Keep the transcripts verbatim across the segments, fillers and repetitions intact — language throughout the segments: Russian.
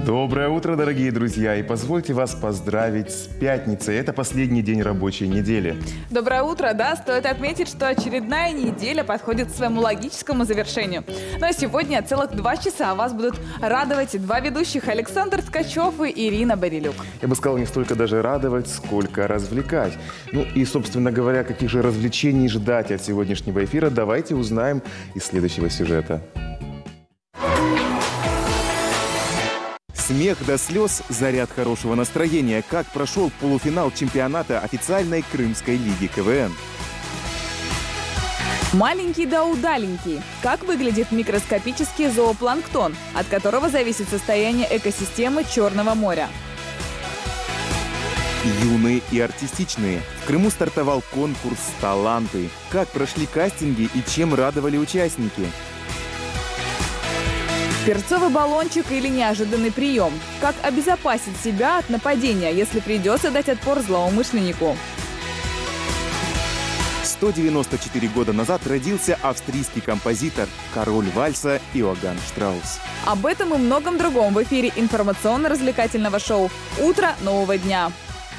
Доброе утро, дорогие друзья, и позвольте вас поздравить с пятницей. Это последний день рабочей недели. Доброе утро, да, стоит отметить, что очередная неделя подходит к своему логическому завершению. Ну а сегодня целых два часа вас будут радовать два ведущих: Александр Ткачев и Ирина Борилюк. Я бы сказал, не столько даже радовать, сколько развлекать. Ну и, собственно говоря, каких же развлечений ждать от сегодняшнего эфира, давайте узнаем из следующего сюжета. Смех до слез, заряд хорошего настроения. Как прошел полуфинал чемпионата официальной Крымской лиги КВН. Маленький да удаленький. Как выглядит микроскопический зоопланктон, от которого зависит состояние экосистемы Черного моря? Юные и артистичные. В Крыму стартовал конкурс «Таланты». Как прошли кастинги и чем радовали участники? Перцовый баллончик или неожиданный прием? Как обезопасить себя от нападения, если придется дать отпор злоумышленнику? сто девяносто четыре года назад родился австрийский композитор, король вальса Иоганн Штраус. Об этом и многом другом в эфире информационно-развлекательного шоу «Утро нового дня».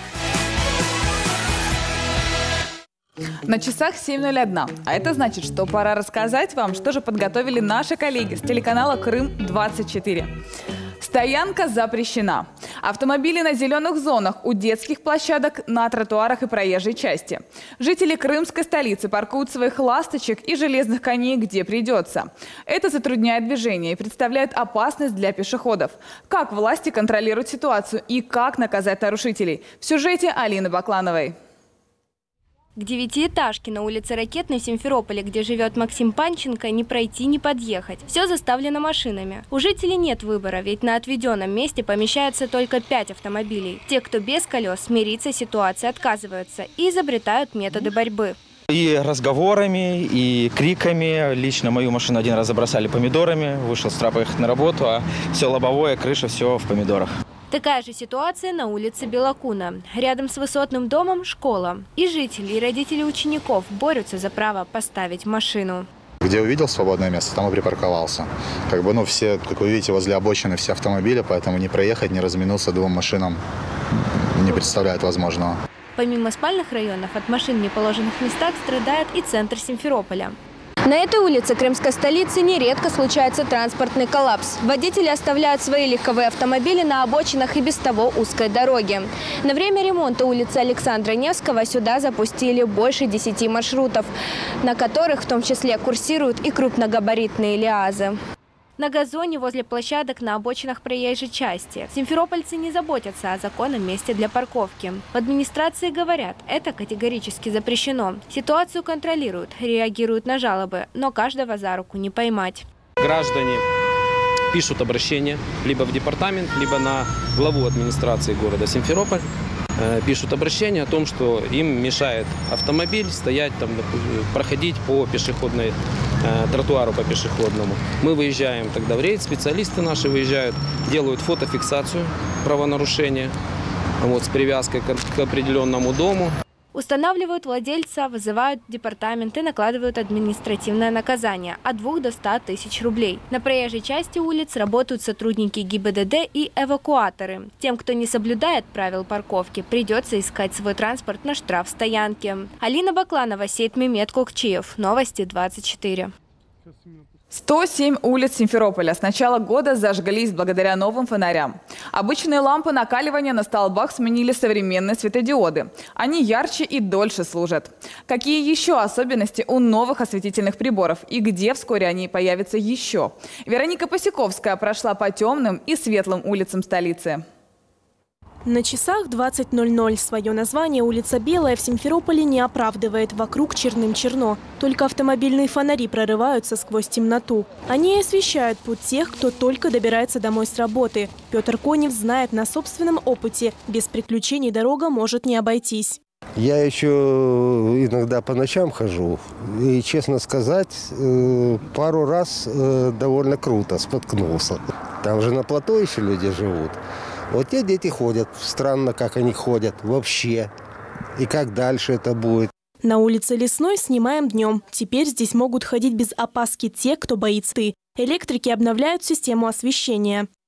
На часах семь ноль один, а это значит, что пора рассказать вам, что же подготовили наши коллеги с телеканала Крым двадцать четыре. Стоянка запрещена. Автомобили на зеленых зонах, у детских площадок, на тротуарах и проезжей части. Жители крымской столицы паркуют своих ласточек и железных коней где придется. Это затрудняет движение и представляет опасность для пешеходов. Как власти контролируют ситуацию и как наказать нарушителей? В сюжете Алины Баклановой. К девятиэтажке на улице Ракетной в Симферополе, где живет Максим Панченко, не пройти, не подъехать. Все заставлено машинами. У жителей нет выбора, ведь на отведенном месте помещается только пять автомобилей. Те, кто без колес, смириться с ситуацией отказываются и изобретают методы борьбы. И разговорами, и криками. Лично мою машину один раз забросали помидорами. Вышел с трапа ехать на работу, а все лобовое, крыша, все в помидорах. Такая же ситуация на улице Белокуна. Рядом с высотным домом школа. И жители, и родители учеников борются за право поставить машину. Где увидел свободное место, там и припарковался. Как бы, ну, все, как вы видите, возле обочины все автомобили, поэтому не проехать, не разминуться двум машинам не представляет возможного. Помимо спальных районов, от машин в неположенных местах страдает и центр Симферополя. На этой улице крымской столицы нередко случается транспортный коллапс. Водители оставляют свои легковые автомобили на обочинах и без того узкой дороги. На время ремонта улицы Александра Невского сюда запустили больше десяти маршрутов, на которых в том числе курсируют и крупногабаритные ЛиАЗы. На газоне возле площадок на обочинах проезжей части. Симферопольцы не заботятся о законном месте для парковки. В администрации говорят, это категорически запрещено. Ситуацию контролируют, реагируют на жалобы, но каждого за руку не поймать. Граждане пишут обращение либо в департамент, либо на главу администрации города Симферополь. Пишут обращение о том, что им мешает автомобиль стоять, там, проходить по пешеходной, э, тротуару по пешеходному. Мы выезжаем тогда в рейд, специалисты наши выезжают, делают фотофиксацию правонарушения вот, с привязкой к, к определенному дому. Устанавливают владельца, вызывают департамент и накладывают административное наказание от двух до ста тысяч рублей. На проезжей части улиц работают сотрудники ГИБДД и эвакуаторы. Тем, кто не соблюдает правил парковки, придется искать свой транспорт на штрафстоянке. Алина Бакланова, Сейт Мемет Кокчиев. Новости двадцать четыре. сто семь улиц Симферополя с начала года зажглись благодаря новым фонарям. Обычные лампы накаливания на столбах сменили современные светодиоды. Они ярче и дольше служат. Какие еще особенности у новых осветительных приборов и где вскоре они появятся еще? Вероника Посяковская прошла по темным и светлым улицам столицы. На часах двадцать ноль ноль. Свое название улица Белая в Симферополе не оправдывает. Вокруг черным-черно. Только автомобильные фонари прорываются сквозь темноту. Они освещают путь тех, кто только добирается домой с работы. Петр Конев знает на собственном опыте. Без приключений дорога может не обойтись. Я еще иногда по ночам хожу. И, честно сказать, пару раз довольно круто споткнулся. Там же на плато еще люди живут. Вот те дети ходят. Странно, как они ходят вообще. И как дальше это будет. На улице Лесной снимаем днем. Теперь здесь могут ходить без опаски те, кто боится. Электрики обновляют систему освещения. После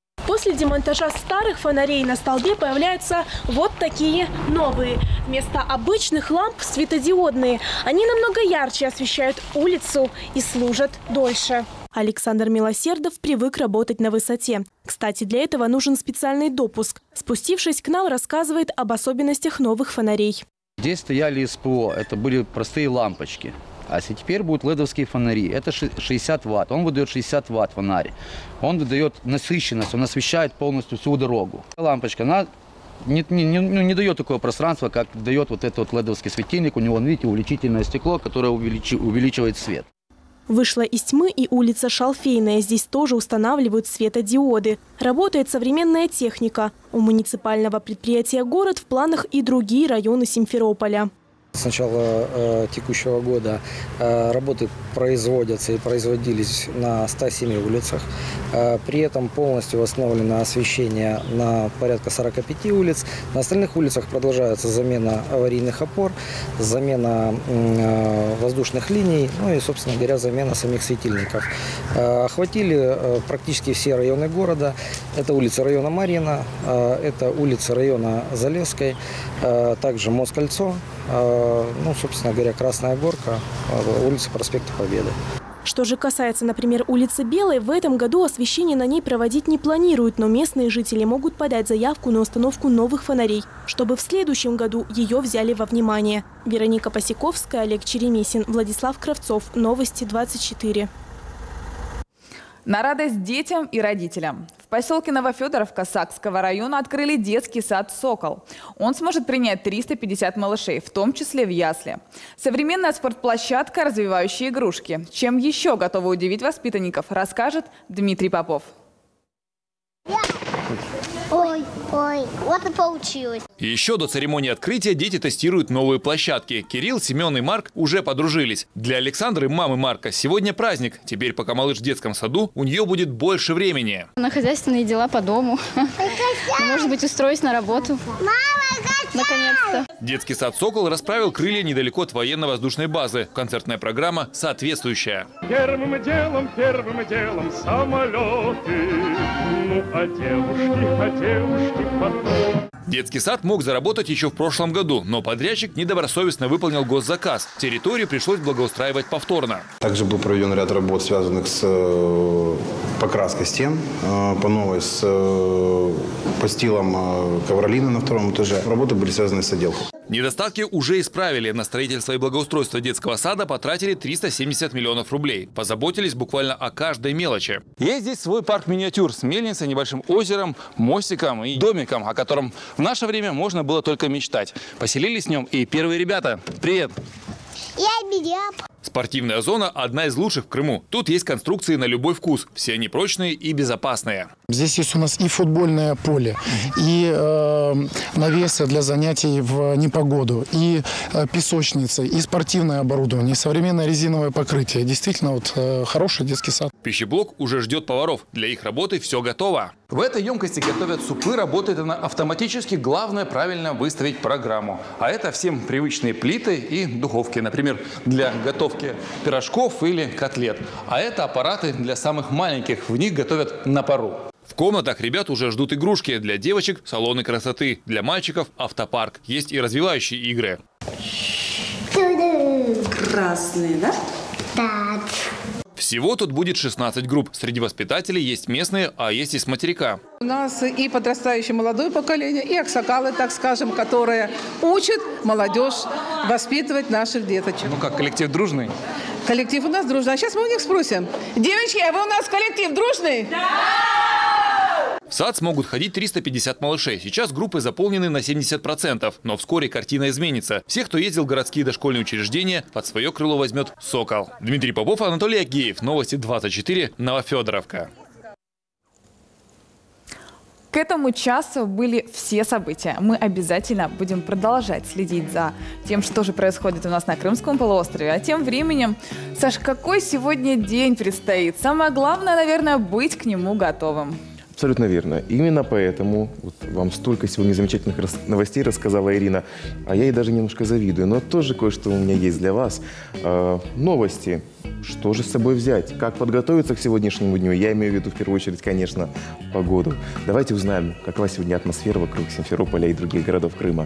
После демонтажа старых фонарей на столбе появляются вот такие новые. Вместо обычных ламп светодиодные. Они намного ярче освещают улицу и служат дольше. Александр Милосердов привык работать на высоте. Кстати, для этого нужен специальный допуск. Спустившись к нам, рассказывает об особенностях новых фонарей. Здесь стояли СПО, это были простые лампочки. А теперь будут ледовские фонари. Это шестьдесят ватт. Он выдает шестьдесят ватт фонарь. Он выдает насыщенность, он освещает полностью всю дорогу. Лампочка, она не, не, не, не дает такого пространства, как дает вот этот вот ледовский светильник. У него, видите, увеличительное стекло, которое увеличи, увеличивает свет. Вышла из тьмы и улица Шалфейная. Здесь тоже устанавливают светодиоды. Работает современная техника. У муниципального предприятия «Город» в планах и другие районы Симферополя. С начала э, текущего года э, работы производятся и производились на ста семи улицах. Э, при этом полностью восстановлено освещение на порядка сорока пяти улиц. На остальных улицах продолжается замена аварийных опор, замена э, воздушных линий, ну и, собственно говоря, замена самих светильников. Э, охватили э, практически все районы города. Это улица района Марьина, э, это улица района Залесской, э, также Москальцо. Ну, собственно говоря, Красная Горка, улица проспекта Победы. Что же касается, например, улицы Белой, в этом году освещение на ней проводить не планируют, но местные жители могут подать заявку на установку новых фонарей, чтобы в следующем году ее взяли во внимание. Вероника Посяковская, Олег Черемисин, Владислав Кравцов. Новости двадцать четыре. На радость детям и родителям. В поселке Новофедоровка Сакского района открыли детский сад «Сокол». Он сможет принять триста пятьдесят малышей, в том числе в ясли. Современная спортплощадка, развивающие игрушки. Чем еще готовы удивить воспитанников, расскажет Дмитрий Попов. Ой, ой, вот и получилось. Еще до церемонии открытия дети тестируют новые площадки. Кирилл, Семен и Марк уже подружились. Для Александры, мамы Марка, сегодня праздник. Теперь, пока малыш в детском саду, у нее будет больше времени. На хозяйственные дела по дому. Может быть, устроюсь на работу. Наконец-то. Детский сад «Сокол» расправил крылья недалеко от военно-воздушной базы. Концертная программа соответствующая. Первым делом, первым делом самолеты. Ну, а девушки, а девушки потом. Детский сад мог заработать еще в прошлом году, но подрядчик недобросовестно выполнил госзаказ. Территорию пришлось благоустраивать повторно. Также был проведен ряд работ, связанных с покраской стен, по новой, с постилом ковролина на втором этаже. Работы были связаны с отделкой. Недостатки уже исправили. На строительство и благоустройство детского сада потратили триста семьдесят миллионов рублей. Позаботились буквально о каждой мелочи. Есть здесь свой парк-миниатюр с мельницей, небольшим озером, мостиком и домиком, о котором в наше время можно было только мечтать. Поселились в нем и первые ребята. Привет! Я меня. Спортивная зона – одна из лучших в Крыму. Тут есть конструкции на любой вкус. Все они прочные и безопасные. Здесь есть у нас и футбольное поле, и э, навесы для занятий в непогоду, и э, песочницы, и спортивное оборудование, и современное резиновое покрытие. Действительно, вот э, хороший детский сад. Пищеблок уже ждет поваров. Для их работы все готово. В этой емкости готовят супы, работает она автоматически. Главное – правильно выставить программу. А это всем привычные плиты и духовки, например, для готовки пирожков или котлет. А это аппараты для самых маленьких. В них готовят на пару. В комнатах ребят уже ждут игрушки. Для девочек – салоны красоты. Для мальчиков – автопарк. Есть и развивающие игры. Красные, да? Да. Всего тут будет шестнадцать групп. Среди воспитателей есть местные, а есть и с материка. У нас и подрастающее молодое поколение, и аксакалы, так скажем, которые учат молодежь воспитывать наших деточек. Ну как, коллектив дружный? Коллектив у нас дружный. А сейчас мы у них спросим. Девочки, а вы у нас коллектив дружный? Да! В сад смогут ходить триста пятьдесят малышей. Сейчас группы заполнены на семьдесят процентов. Но вскоре картина изменится. Всех, кто ездил в городские дошкольные учреждения, под свое крыло возьмет «Сокол». Дмитрий Попов, Анатолий Агеев. Новости двадцать четыре. Новофедоровка. К этому часу были все события. Мы обязательно будем продолжать следить за тем, что же происходит у нас на Крымском полуострове. А тем временем, Саш, какой сегодня день предстоит? Самое главное, наверное, быть к нему готовым. Абсолютно верно. Именно поэтому вот вам столько сегодня замечательных рас- новостей рассказала Ирина, а я ей даже немножко завидую, но тоже кое-что у меня есть для вас. Э, новости. Что же с собой взять? Как подготовиться к сегодняшнему дню? Я имею в виду в первую очередь, конечно, погоду. Давайте узнаем, какова сегодня атмосфера вокруг Симферополя и других городов Крыма.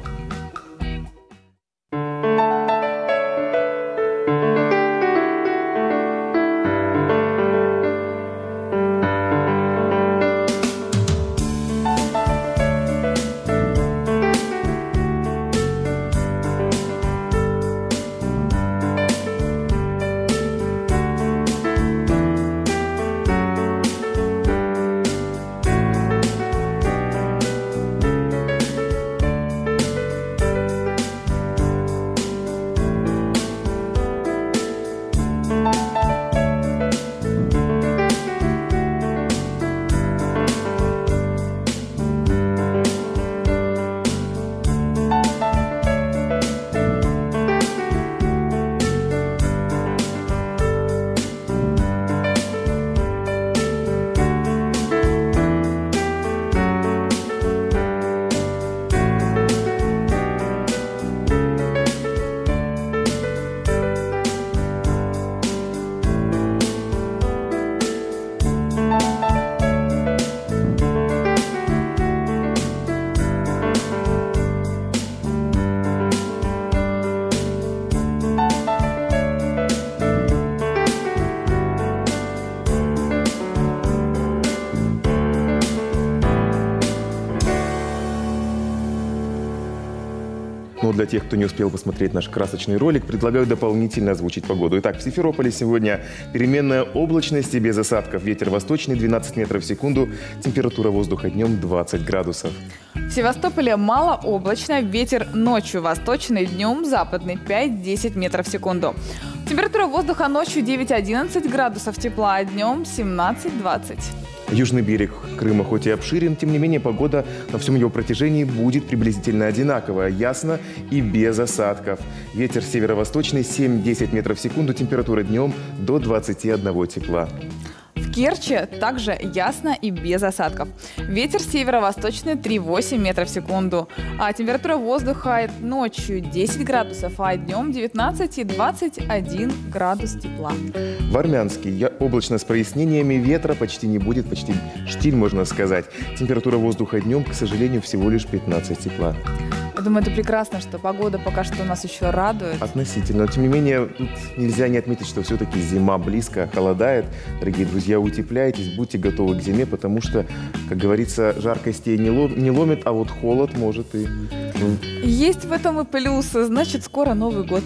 Но для тех, кто не успел посмотреть наш красочный ролик, предлагаю дополнительно озвучить погоду. Итак, в Симферополе сегодня переменная облачность и без осадков. Ветер восточный двенадцать метров в секунду. Температура воздуха днем двадцать градусов. В Севастополе малооблачно. Ветер ночью восточный, днем западный пять-десять метров в секунду. Температура воздуха ночью девять-одиннадцать градусов тепла, а днем семнадцать-двадцать. Южный берег Крыма хоть и обширен, тем не менее погода на всем его протяжении будет приблизительно одинаковая, ясно и без осадков. Ветер северо-восточный семь-десять метров в секунду, температура днем до двадцати одного тепла. В Керчи также ясно и без осадков. Ветер северо-восточный три-восемь метров в секунду. А температура воздуха ночью десять градусов, а днем девятнадцать и двадцать один градус тепла. В Армянске я облачно с прояснениями, ветра почти не будет, почти штиль, можно сказать. Температура воздуха днем, к сожалению, всего лишь пятнадцать тепла. Я думаю, это прекрасно, что погода пока что нас еще радует. Относительно. Но, тем не менее, нельзя не отметить, что все-таки зима близко, холодает. Дорогие друзья, утепляйтесь, будьте готовы к зиме, потому что, как говорится, жар костей не, лом, не ломит, а вот холод может и... Ну, есть в этом и плюсы. Значит, скоро Новый год.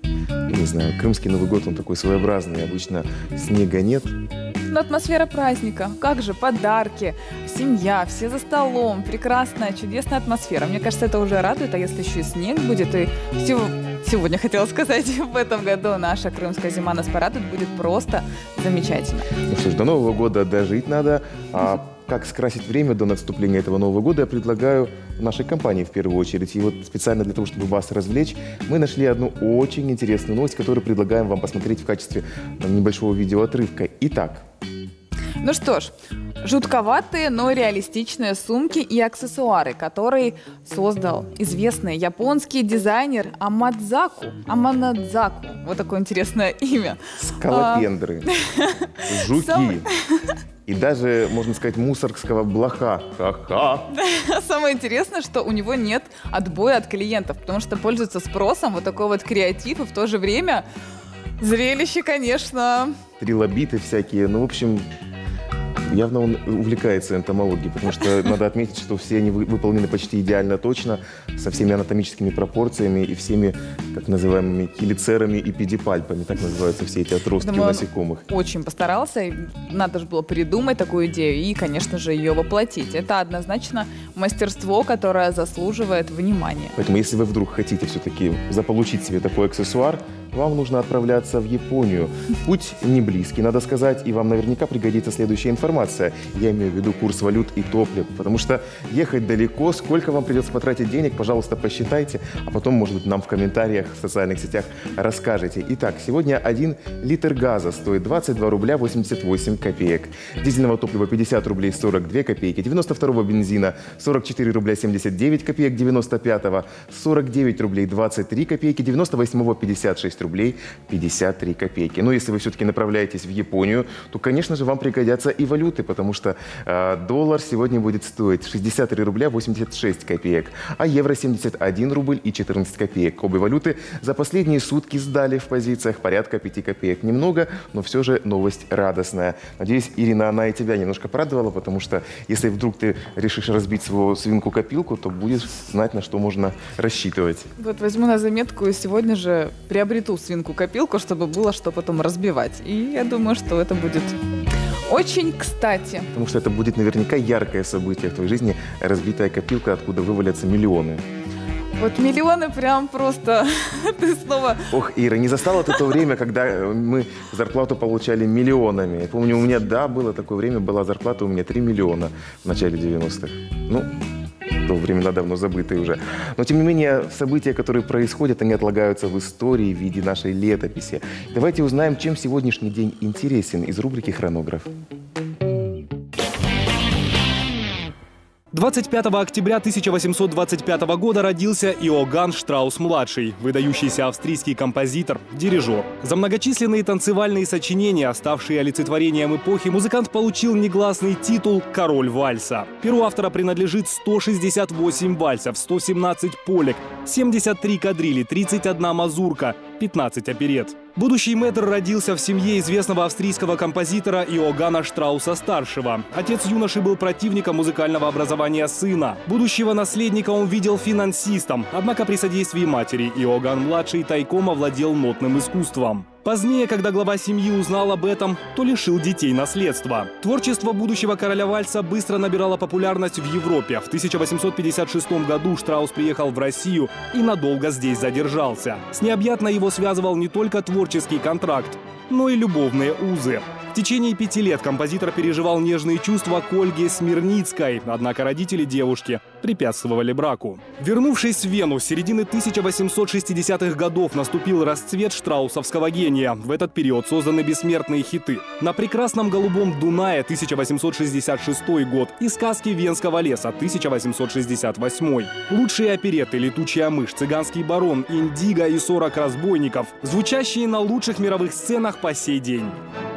Не знаю, крымский Новый год, он такой своеобразный. Обычно снега нет. Но атмосфера праздника. Как же, подарки, семья, все за столом. Прекрасная, чудесная атмосфера. Мне кажется, это уже радует. А если еще и снег будет, и сегодня, хотела сказать, в этом году наша крымская зима нас порадует, будет просто замечательно. Ну что ж, до Нового года дожить надо. А как скрасить время до наступления этого Нового года, я предлагаю нашей компании в первую очередь. И вот специально для того, чтобы вас развлечь, мы нашли одну очень интересную новость, которую предлагаем вам посмотреть в качестве небольшого видеоотрывка. Итак. Ну что ж, жутковатые, но реалистичные сумки и аксессуары, которые создал известный японский дизайнер Амадзаку. Аманадзаку. Вот такое интересное имя. Скалопендры, а... жуки. И даже, можно сказать, мусоргского блоха. Ха-ха. Самое интересное, что у него нет отбоя от клиентов, потому что пользуется спросом вот такой вот креатив, и в то же время зрелище, конечно. Трилобиты всякие, ну, в общем... Явно он увлекается энтомологией, потому что надо отметить, что все они выполнены почти идеально точно, со всеми анатомическими пропорциями и всеми, так называемыми, хелицерами и педипальпами, так называются все эти отростки Думаю, у насекомых. Очень постарался, и надо же было придумать такую идею и, конечно же, ее воплотить. Это однозначно мастерство, которое заслуживает внимания. Поэтому, если вы вдруг хотите все-таки заполучить себе такой аксессуар, вам нужно отправляться в Японию. Путь не близкий, надо сказать, и вам наверняка пригодится следующая информация. Я имею в виду курс валют и топлива, потому что ехать далеко, сколько вам придется потратить денег, пожалуйста, посчитайте, а потом, может быть, нам в комментариях в социальных сетях расскажете. Итак, сегодня один литр газа стоит двадцать два рубля восемьдесят восемь копеек, дизельного топлива пятьдесят рублей сорок две копейки, девяносто второго бензина сорок четыре рубля семьдесят девять копеек, девяносто пятого сорок девять рублей двадцать три копейки, девяносто восьмого пятьдесят шесть рублей пятьдесят три копейки. Но если вы все-таки направляетесь в Японию, то, конечно же, вам пригодятся и валюты, потому что э, доллар сегодня будет стоить шестьдесят три рубля восемьдесят шесть копеек, а евро семьдесят один рубль и четырнадцать копеек. Обе валюты за последние сутки сдали в позициях порядка пяти копеек. Немного, но все же новость радостная. Надеюсь, Ирина, она и тебя немножко порадовала, потому что если вдруг ты решишь разбить свою свинку-копилку, то будешь знать, на что можно рассчитывать. Вот возьму на заметку и сегодня же приобрету свинку-копилку, чтобы было что потом разбивать. И я думаю, что это будет очень кстати. Потому что это будет наверняка яркое событие в твоей жизни, разбитая копилка, откуда вывалятся миллионы. Вот миллионы прям просто ты снова... Ох, Ира, не застала ты то время, когда мы зарплату получали миллионами. Я помню, у меня, да, было такое время, была зарплата у меня три миллиона в начале девяностых. Ну, то времена давно забытые уже. Но, тем не менее, события, которые происходят, они отлагаются в истории в виде нашей летописи. Давайте узнаем, чем сегодняшний день интересен из рубрики «Хронограф». двадцать пятого октября тысяча восемьсот двадцать пятого года родился Иоганн Штраус-младший, выдающийся австрийский композитор, дирижер. За многочисленные танцевальные сочинения, ставшие олицетворением эпохи, музыкант получил негласный титул «Король вальса». Перу автора принадлежит сто шестьдесят восемь вальсов, сто семнадцать полек, семьдесят три кадрили, тридцать одна мазурка, пятнадцать оперет. Будущий мэтр родился в семье известного австрийского композитора Иоганна Штрауса-старшего. Отец юноши был противником музыкального образования сына. Будущего наследника он видел финансистом, однако при содействии матери Иоганн-младший тайком овладел нотным искусством. Позднее, когда глава семьи узнал об этом, то лишил детей наследства. Творчество будущего короля вальса быстро набирало популярность в Европе. В тысяча восемьсот пятьдесят шестом году Штраус приехал в Россию и надолго здесь задержался. С необъятно его связывал не только творческий контракт, но и любовные узы. В течение пяти лет композитор переживал нежные чувства к Ольге Смирницкой, однако родители девушки препятствовали браку. Вернувшись в Вену, с середины тысяча восемьсот шестидесятых годов наступил расцвет штраусовского гения. В этот период созданы бессмертные хиты «На прекрасном голубом Дунае» тысяча восемьсот шестьдесят шестой год и «Сказки Венского леса» тысяча восемьсот шестьдесят восьмой. Лучшие оперетты «Летучая мышь», «Цыганский барон», «Индиго» и «сорок разбойников», звучащие на лучших мировых сценах по сей день.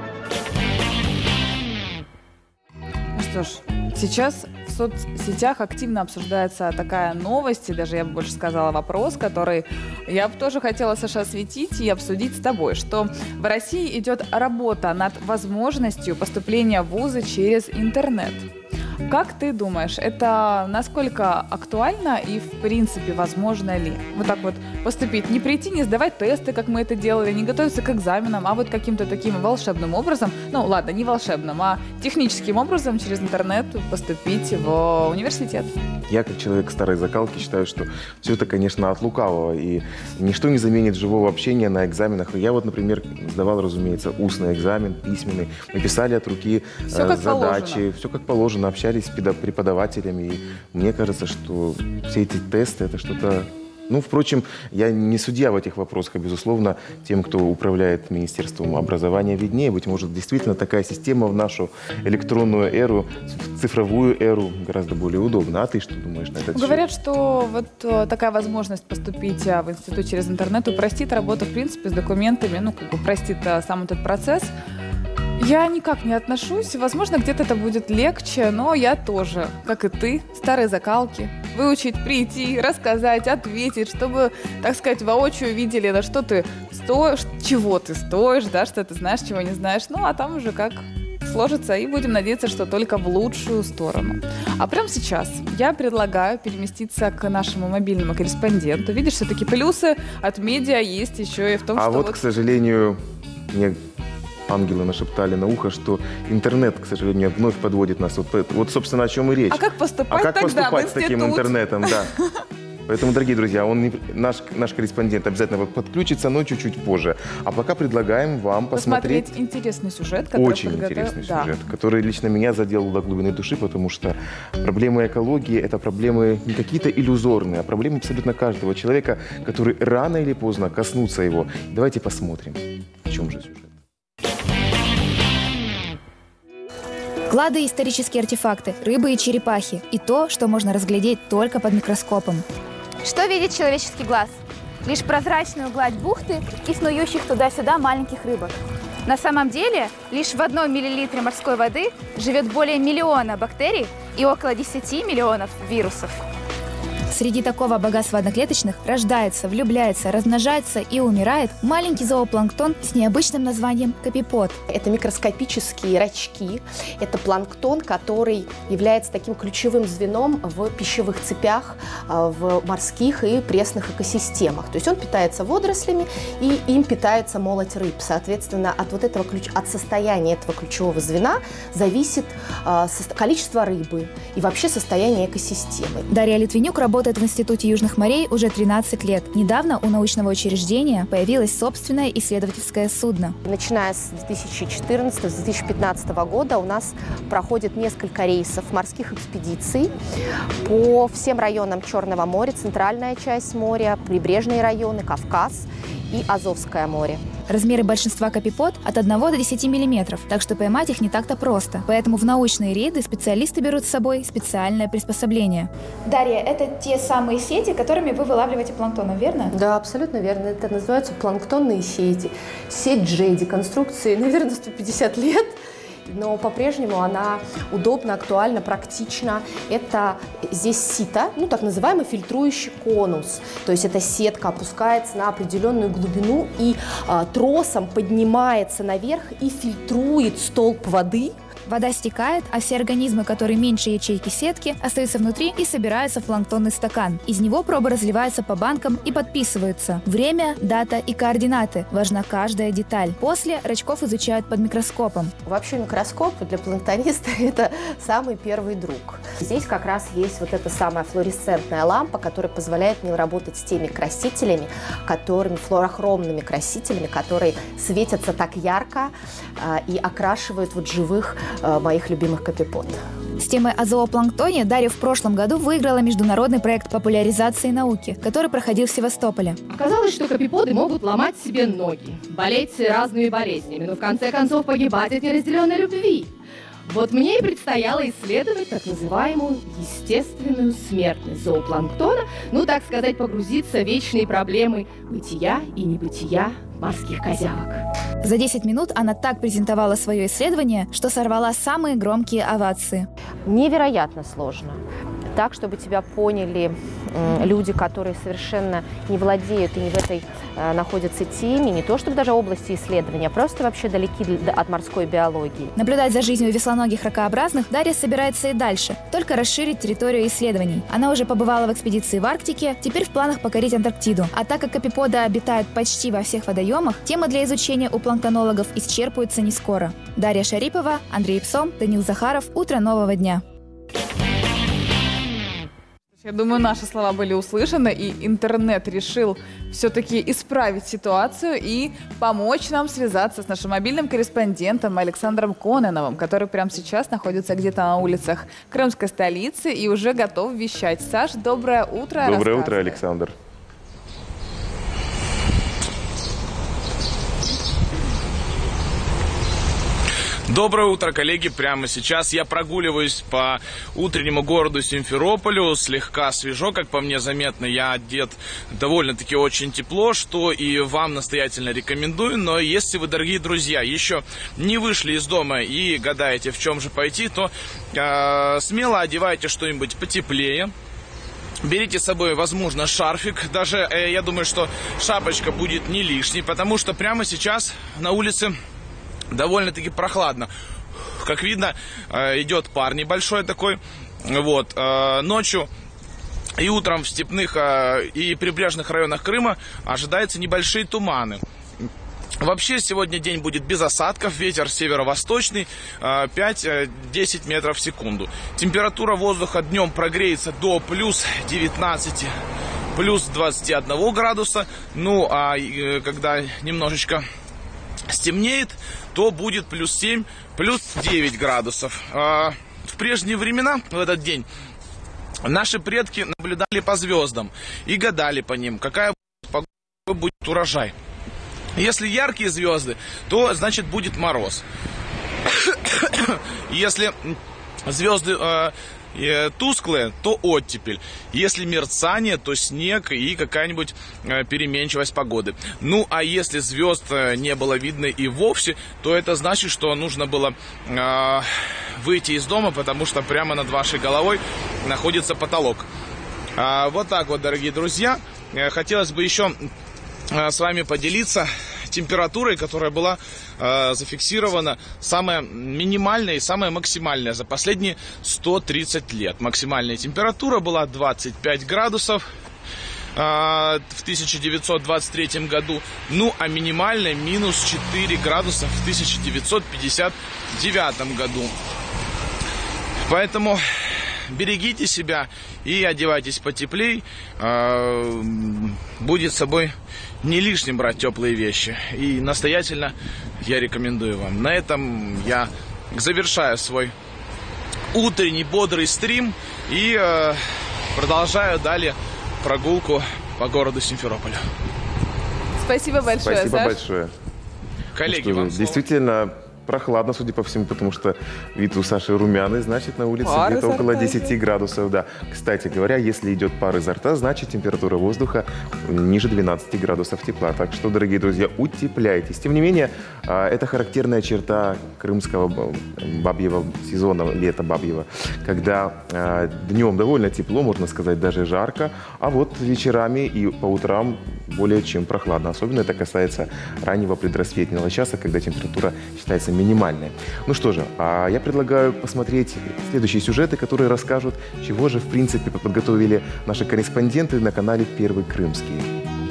Ну что ж, сейчас в соцсетях активно обсуждается такая новость, и даже я бы больше сказала вопрос, который я бы тоже хотела, Саша, осветить и обсудить с тобой, что в России идет работа над возможностью поступления в вузы через интернет. Как ты думаешь, это насколько актуально и, в принципе, возможно ли? Вот так вот поступить, не прийти, не сдавать тесты, как мы это делали, не готовиться к экзаменам, а вот каким-то таким волшебным образом, ну ладно, не волшебным, а техническим образом через интернет поступить в университет. Я, как человек старой закалки, считаю, что все это, конечно, от лукавого, и ничто не заменит живого общения на экзаменах. Я вот, например, сдавал, разумеется, устный экзамен, письменный. Мы писали от руки все э, как задачи, положено. все как положено, общались с преподавателями. И мне кажется, что все эти тесты — это что-то... Ну, впрочем, я не судья в этих вопросах, и, безусловно, тем, кто управляет Министерством образования, виднее. Быть может, действительно такая система в нашу электронную эру, в цифровую эру гораздо более удобна. А ты что думаешь на этот счет? Говорят, что вот э, такая возможность поступить э, в институт через интернет упростит работу, в принципе, с документами, ну, как бы упростит э, сам этот процесс. Я никак не отношусь. Возможно, где-то это будет легче, но я тоже, как и ты, старой закалки. Выучить, прийти, рассказать, ответить, чтобы, так сказать, воочию видели, на что ты стоишь, чего ты стоишь, да, что ты знаешь, чего не знаешь. Ну, а там уже как сложится, и будем надеяться, что только в лучшую сторону. А прямо сейчас я предлагаю переместиться к нашему мобильному корреспонденту. Видишь, все-таки плюсы от медиа есть еще и в том, а что... А вот, вот, к сожалению, мне... ангелы нашептали на ухо, что интернет, к сожалению, вновь подводит нас. Вот, вот собственно, о чем и речь. А как поступать а как тогда поступать в с таким интернетом, да. Поэтому, дорогие друзья, он не, наш, наш корреспондент обязательно подключится, но чуть-чуть позже. А пока предлагаем вам посмотреть... Посмотреть интересный сюжет, который Очень подготовил... интересный да. сюжет, который лично меня задел до глубины души, потому что проблемы экологии – это проблемы не какие-то иллюзорные, а проблемы абсолютно каждого человека, который рано или поздно коснутся его. Давайте посмотрим, в чем же сюжет. Клады и исторические артефакты, рыбы и черепахи. И то, что можно разглядеть только под микроскопом. Что видит человеческий глаз? Лишь прозрачную гладь бухты и снующих туда-сюда маленьких рыбок. На самом деле, лишь в одном миллилитре морской воды живет более миллиона бактерий и около десяти миллионов вирусов. Среди такого богатства одноклеточных рождается, влюбляется, размножается и умирает маленький зоопланктон с необычным названием копипод. Это микроскопические рачки, это планктон, который является таким ключевым звеном в пищевых цепях, в морских и пресных экосистемах. То есть он питается водорослями, и им питается молоть рыб. Соответственно, от, вот этого ключ... от состояния этого ключевого звена зависит количество рыбы и вообще состояние экосистемы. Дарья Литвинюк работает в Институте Южных морей уже тринадцать лет. Недавно у научного учреждения появилось собственное исследовательское судно. Начиная с две тысячи четырнадцатого — две тысячи пятнадцатого года у нас проходит несколько рейсов морских экспедиций по всем районам Черного моря, центральная часть моря, прибрежные районы, Кавказ и Азовское море. Размеры большинства копипод от одного до десяти миллиметров, так что поймать их не так-то просто. Поэтому в научные рейды специалисты берут с собой специальное приспособление. Дарья, это те самые сети, которыми вы вылавливаете планктон, верно? Да, абсолютно верно. Это называются планктонные сети. Сеть Джеди, конструкции, наверное, сто пятьдесят лет. Но по-прежнему она удобна, актуальна, практична. Это здесь сито, ну так называемый фильтрующий конус. То есть эта сетка опускается на определенную глубину и а, тросом поднимается наверх и фильтрует столб воды. Вода стекает, а все организмы, которые меньше ячейки сетки, остаются внутри и собираются в планктонный стакан. Из него пробы разливаются по банкам и подписываются. Время, дата и координаты. Важна каждая деталь. После рачков изучают под микроскопом. Вообще микроскоп для планктониста – это самый первый друг. Здесь как раз есть вот эта самая флуоресцентная лампа, которая позволяет мне работать с теми красителями, которыми, флуорохромными красителями, которые светятся так ярко э, и окрашивают вот живых моих любимых копипод. С темой о зоопланктоне Дарья в прошлом году выиграла международный проект популяризации науки, который проходил в Севастополе. Оказалось, что копиподы могут ломать себе ноги, болеть разными болезнями, но в конце концов погибать от неразделенной любви. Вот мне и предстояло исследовать так называемую естественную смертность зоопланктона, ну, так сказать, погрузиться в вечные проблемы бытия и небытия морских козявок. За десять минут она так презентовала свое исследование, что сорвала самые громкие овации. Невероятно сложно. Так, чтобы тебя поняли э, люди, которые совершенно не владеют и не в этой э, находятся теме, не то чтобы даже области исследования, а просто вообще далеки от морской биологии. Наблюдать за жизнью веслоногих ракообразных Дарья собирается и дальше, только расширить территорию исследований. Она уже побывала в экспедиции в Арктике, теперь в планах покорить Антарктиду. А так как копиподы обитают почти во всех водоемах, темы для изучения у планктонологов исчерпываются не скоро. Дарья Шарипова, Андрей Псом, Данил Захаров. Утро нового дня. Я думаю, наши слова были услышаны, и интернет решил все-таки исправить ситуацию и помочь нам связаться с нашим мобильным корреспондентом Александром Коненовым, который прямо сейчас находится где-то на улицах крымской столицы и уже готов вещать. Саш, доброе утро. Доброе утро, Александр. Доброе утро, коллеги! Прямо сейчас я прогуливаюсь по утреннему городу Симферополю. Слегка свежо, как по мне заметно. Я одет довольно-таки очень тепло, что и вам настоятельно рекомендую. Но если вы, дорогие друзья, еще не вышли из дома и гадаете, в чем же пойти, то э, смело одевайте что-нибудь потеплее. Берите с собой, возможно, шарфик. Даже, э, я думаю, что шапочка будет не лишней, потому что прямо сейчас на улице довольно-таки прохладно. Как видно, идет пар небольшой такой. Вот. Ночью и утром в степных и прибрежных районах Крыма ожидаются небольшие туманы. Вообще сегодня день будет без осадков, ветер северо-восточный пять-десять метров в секунду. Температура воздуха днем прогреется до плюс девятнадцати плюс двадцать один градуса. Ну, а э, когда немножечко стемнеет, то будет плюс семь, плюс девять градусов. А в прежние времена, в этот день, наши предки наблюдали по звездам и гадали по ним, какая погода, будет урожай. Если яркие звезды, то значит будет мороз. Если звезды э, э, тусклые, то оттепель. Если мерцание, то снег и какая-нибудь э, переменчивость погоды. Ну, а если звезд э, не было видно и вовсе, то это значит, что нужно было э, выйти из дома, потому что прямо над вашей головой находится потолок. А, вот так вот, дорогие друзья. Хотелось бы еще э, с вами поделиться температурой, которая была э, зафиксирована, самая минимальная и самая максимальная за последние сто тридцать лет. Максимальная температура была двадцать пять градусов э, в тысяча девятьсот двадцать третьем году, ну а минимальная минус четыре градуса в тысяча девятьсот пятьдесят девятом году. Поэтому берегите себя и одевайтесь потеплей. Э, будет с собой не лишним брать теплые вещи. И настоятельно я рекомендую вам. На этом я завершаю свой утренний бодрый стрим и э, продолжаю далее прогулку по городу Симферополю. Спасибо большое, Спасибо Саш. большое. Коллеги, ну, вам действительно прохладно, судя по всему, потому что вид у Саши румяный, значит, на улице где-то около десяти градусов. Да. Кстати говоря, если идет пар изо рта, значит, температура воздуха ниже двенадцати градусов тепла. Так что, дорогие друзья, утепляйтесь. Тем не менее, это характерная черта крымского бабьего сезона, лета бабьего, когда днем довольно тепло, можно сказать, даже жарко, а вот вечерами и по утрам более чем прохладно. Особенно это касается раннего предрассветного часа, когда температура считается минимальная. Ну что же, а я предлагаю посмотреть следующие сюжеты, которые расскажут, чего же в принципе подготовили наши корреспонденты на канале «Первый Крымский».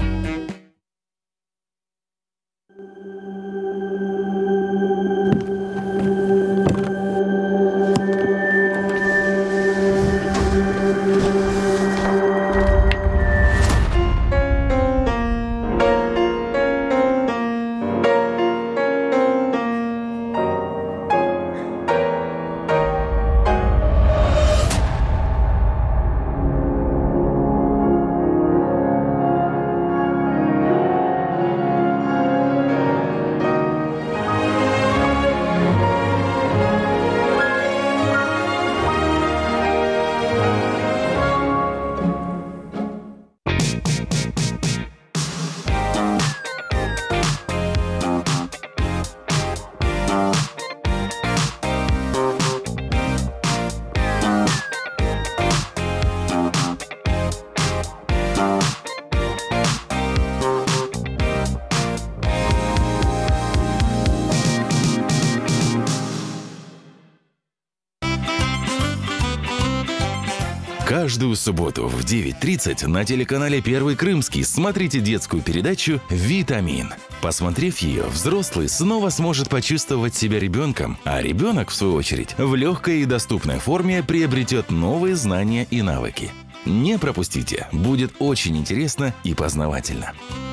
Каждую субботу в девять тридцать на телеканале «Первый Крымский» смотрите детскую передачу «Витамин». Посмотрев ее, взрослый снова сможет почувствовать себя ребенком, а ребенок, в свою очередь, в легкой и доступной форме приобретет новые знания и навыки. Не пропустите, будет очень интересно и познавательно.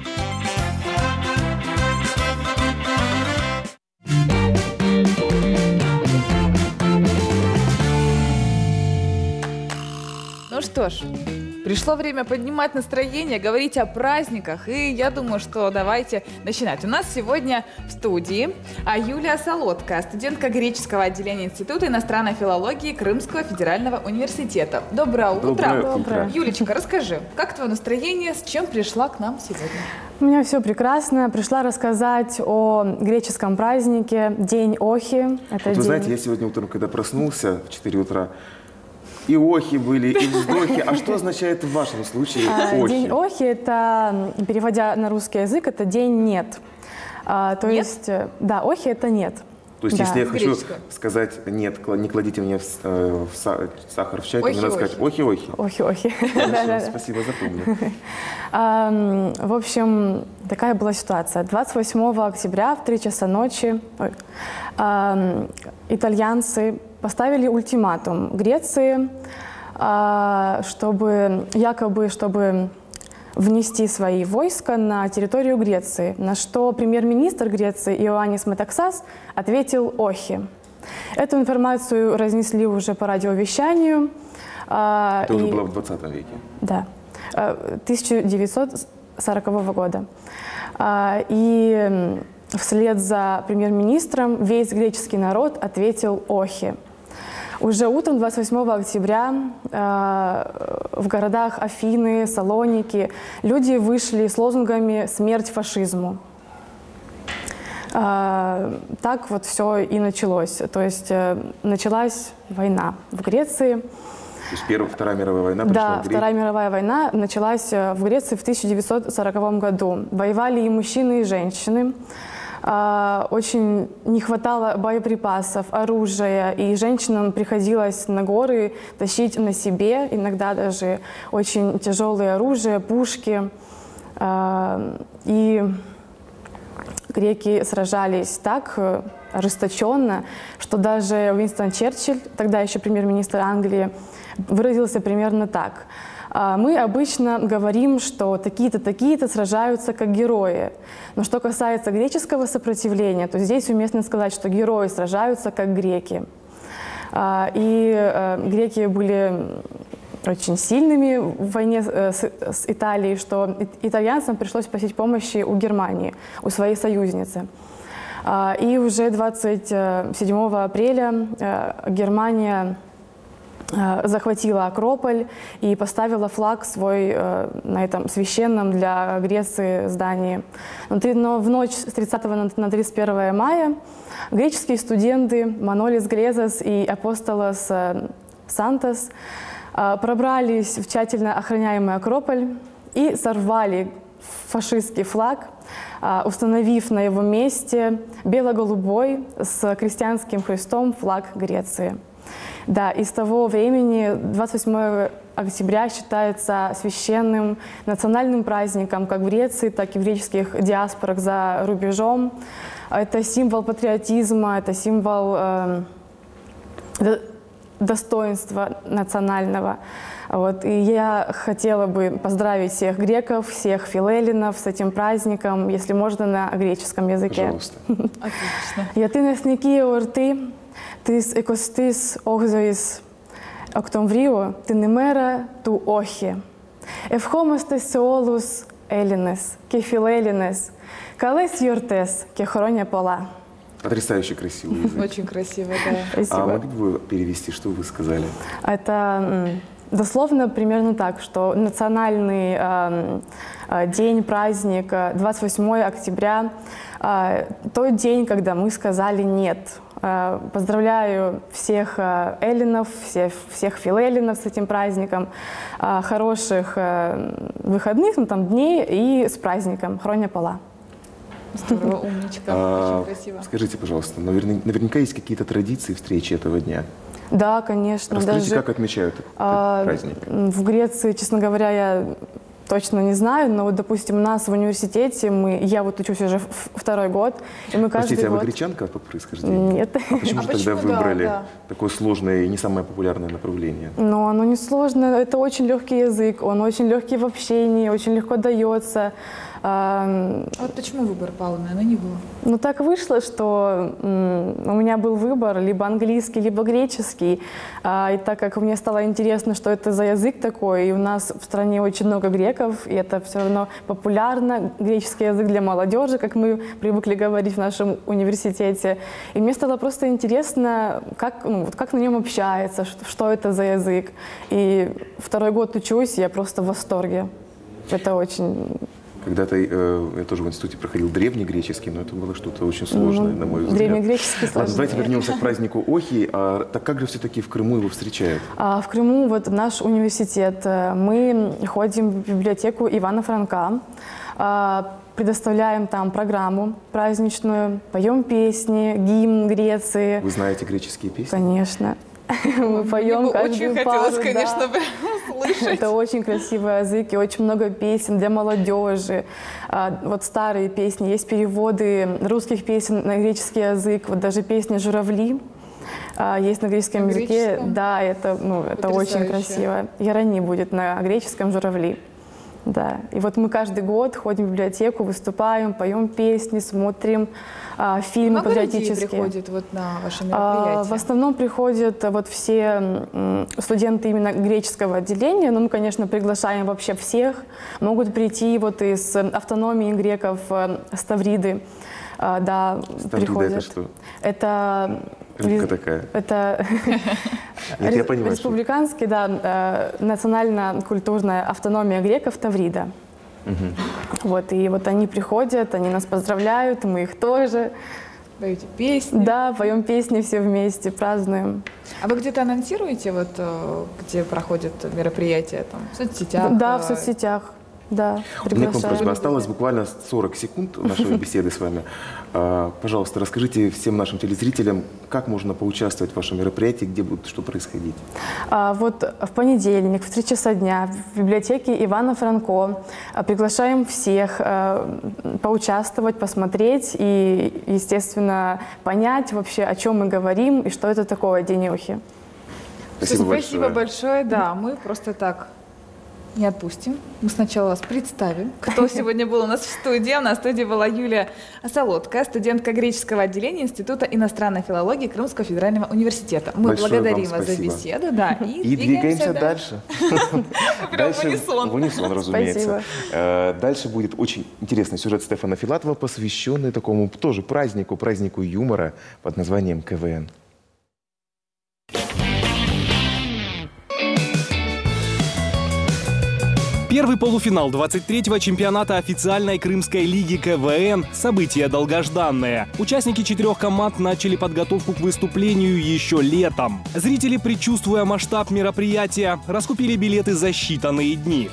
Ну что ж, пришло время поднимать настроение, говорить о праздниках, и я думаю, что давайте начинать. У нас сегодня в студии Юлия Солодка, студентка греческого отделения Института иностранной филологии Крымского федерального университета. Доброе утро. Доброе утро. Юлечка, расскажи, как твое настроение, с чем пришла к нам сегодня? У меня все прекрасно. Пришла рассказать о греческом празднике День Охи. Это вот вы день... знаете, я сегодня утром, когда проснулся в четыре утра, и охи были, и вздохи. А что означает в вашем случае охи? День Охи, это, переводя на русский язык, это день «нет». А, то нет? есть, да, охи – это «нет». То есть, да. если я хочу сказать «нет», не кладите мне в, в сахар в чай, то мне надо сказать «охи-охи». «Охи-охи». Спасибо, запомню. В общем, такая была ситуация. двадцать восьмого октября в три часа ночи итальянцы поставили ультиматум Греции, чтобы якобы, чтобы внести свои войска на территорию Греции, на что премьер-министр Греции Иоаннис Метаксас ответил «охи». Эту информацию разнесли уже по радиовещанию. Это и... уже было в двадцатом веке? Да, тысяча девятьсот сорокового года. И вслед за премьер-министром весь греческий народ ответил «охи». Уже утром двадцать восьмого октября в городах Афины, Салоники люди вышли с лозунгами «Смерть фашизму». Так вот все и началось. То есть началась война в Греции. То есть Первая, Вторая мировая война пришла Да, в Грецию? Вторая мировая война началась в Греции в тысяча девятьсот сороковом году. Воевали и мужчины, и женщины. Очень не хватало боеприпасов, оружия, и женщинам приходилось на горы тащить на себе, иногда даже очень тяжелое оружие, пушки. И греки сражались так ожесточенно, что даже Уинстон Черчилль, тогда еще премьер-министр Англии, выразился примерно так. Мы обычно говорим, что такие-то, такие-то сражаются как герои. Но что касается греческого сопротивления, то здесь уместно сказать, что герои сражаются как греки. И греки были очень сильными в войне с, с Италией, что итальянцам пришлось просить помощи у Германии, у своей союзницы. И уже двадцать седьмого апреля Германия захватила Акрополь и поставила флаг свой на этом священном для Греции здании. Но в ночь с тридцатого на тридцать первое мая греческие студенты Манолис Глезос и Апостолос Сантос пробрались в тщательно охраняемый Акрополь и сорвали фашистский флаг, установив на его месте бело-голубой с крестьянским крестом флаг Греции. Да, и с того времени двадцать восьмого октября считается священным национальным праздником как в Греции, так и в греческих диаспорах за рубежом. Это символ патриотизма, это символ э, достоинства национального. Вот. И я хотела бы поздравить всех греков, всех филеллинов с этим праздником, если можно, на греческом языке. Пожалуйста. Отлично. Я ты несники орты, тис экостис охзоис октомврио, ты немера ту охи. Эвхомостес сеолус элинес, кефилелинес, калес йортес, кехроня пола. Потрясающе красивый язык. Очень красиво, да. Спасибо. А могли бы вы перевести, что вы сказали? Это дословно примерно так, что национальный э, э, день, праздник, двадцать восьмого октября, э, тот день, когда мы сказали «нет». Э, поздравляю всех э, эллинов, всех, всех филеллинов с этим праздником, э, хороших э, выходных, ну, там, дней и с праздником Хроня Пола. Здорово, умничка, А, очень красиво. Скажите, пожалуйста, наверня- наверняка есть какие-то традиции встречи этого дня? Да, конечно. Расскажите, даже, как отмечают этот а, праздник? В Греции, честно говоря, я точно не знаю, но вот, допустим, у нас в университете, мы, я вот учусь уже второй год, и мы каждый Простите, год... а вы гречанка по происхождению? Нет. А почему А же почему, тогда да, выбрали да. такое сложное и не самое популярное направление? Но оно не сложно, это очень легкий язык, он очень легкий в общении, очень легко дается. А вот почему выбор пал на него? Ну, так вышло, что м, у меня был выбор либо английский, либо греческий. А, и так как мне стало интересно, что это за язык такой, и у нас в стране очень много греков, и это все равно популярно, греческий язык для молодежи, как мы привыкли говорить в нашем университете. И мне стало просто интересно, как, ну, вот как на нем общается, что, что это за язык. И второй год учусь, я просто в восторге. Это очень... Когда-то э, я тоже в институте проходил древнегреческий, но это было что-то очень сложное, Ну, на мой взгляд. древнегреческий Ладно, сложнее. давайте вернемся к празднику Охи. А, так как же все-таки в Крыму его встречают? А в Крыму вот наш университет. Мы ходим в библиотеку Ивана Франка, а, предоставляем там программу праздничную, поем песни, гимн Греции. Вы знаете греческие песни? Конечно. Мы поем каждую Очень пару, хотелось, да. конечно, слышать. Это очень красивый язык и очень много песен для молодежи. А, вот старые песни, есть переводы русских песен на греческий язык, вот даже песня «Журавли» а, есть на греческом На языке. греческом? Да, это, ну, это очень Потрясающе. красиво. Ярани будет на греческом «Журавли». Да. И вот мы каждый год ходим в библиотеку, выступаем, поем песни, смотрим а, фильмы Много патриотические. людей приходит вот на ваши мероприятия? А, в основном приходят вот все м, студенты именно греческого отделения. Ну, мы, конечно, приглашаем вообще всех. Могут прийти вот из автономии греков, э, Ставриды. А, да, Ставрида приходят. это что? Это... Рыбка такая. Это я понимаю, республиканский, да, национально-культурная автономия греков Таврида. Вот, и вот они приходят, они нас поздравляют, мы их тоже. Поете песни? Да, поем песни все вместе, празднуем. А вы где-то анонсируете, вот, где проходят мероприятия, там, в соцсетях? Да, в соцсетях. Да, у меня к вам просьба. Осталось буквально сорок секунд нашей беседы с вами. Пожалуйста, расскажите всем нашим телезрителям, как можно поучаствовать в вашем мероприятии, где будет что происходить? А, вот в понедельник в три часа дня в библиотеке Ивана Франко приглашаем всех а, поучаствовать, посмотреть и, естественно, понять вообще, о чем мы говорим и что это такое денехи. Спасибо, Спасибо большое. большое. Да, мы просто так не отпустим. Мы сначала вас представим, кто сегодня был у нас в студии. У нас в студии была Юлия Солодкая, студентка греческого отделения Института иностранной филологии Крымского федерального университета. Мы Большое благодарим вам вас за спасибо. беседу. Да, и, и двигаемся дальше. Прям в унисон. В унисон, разумеется. Дальше будет очень интересный сюжет Стефана Филатова, посвященный такому тоже празднику, празднику юмора под названием КВН. Первый полуфинал двадцать третьего чемпионата официальной крымской лиги КВН – событие долгожданное. Участники четырех команд начали подготовку к выступлению еще летом. Зрители, предчувствуя масштаб мероприятия, раскупили билеты за считанные дни.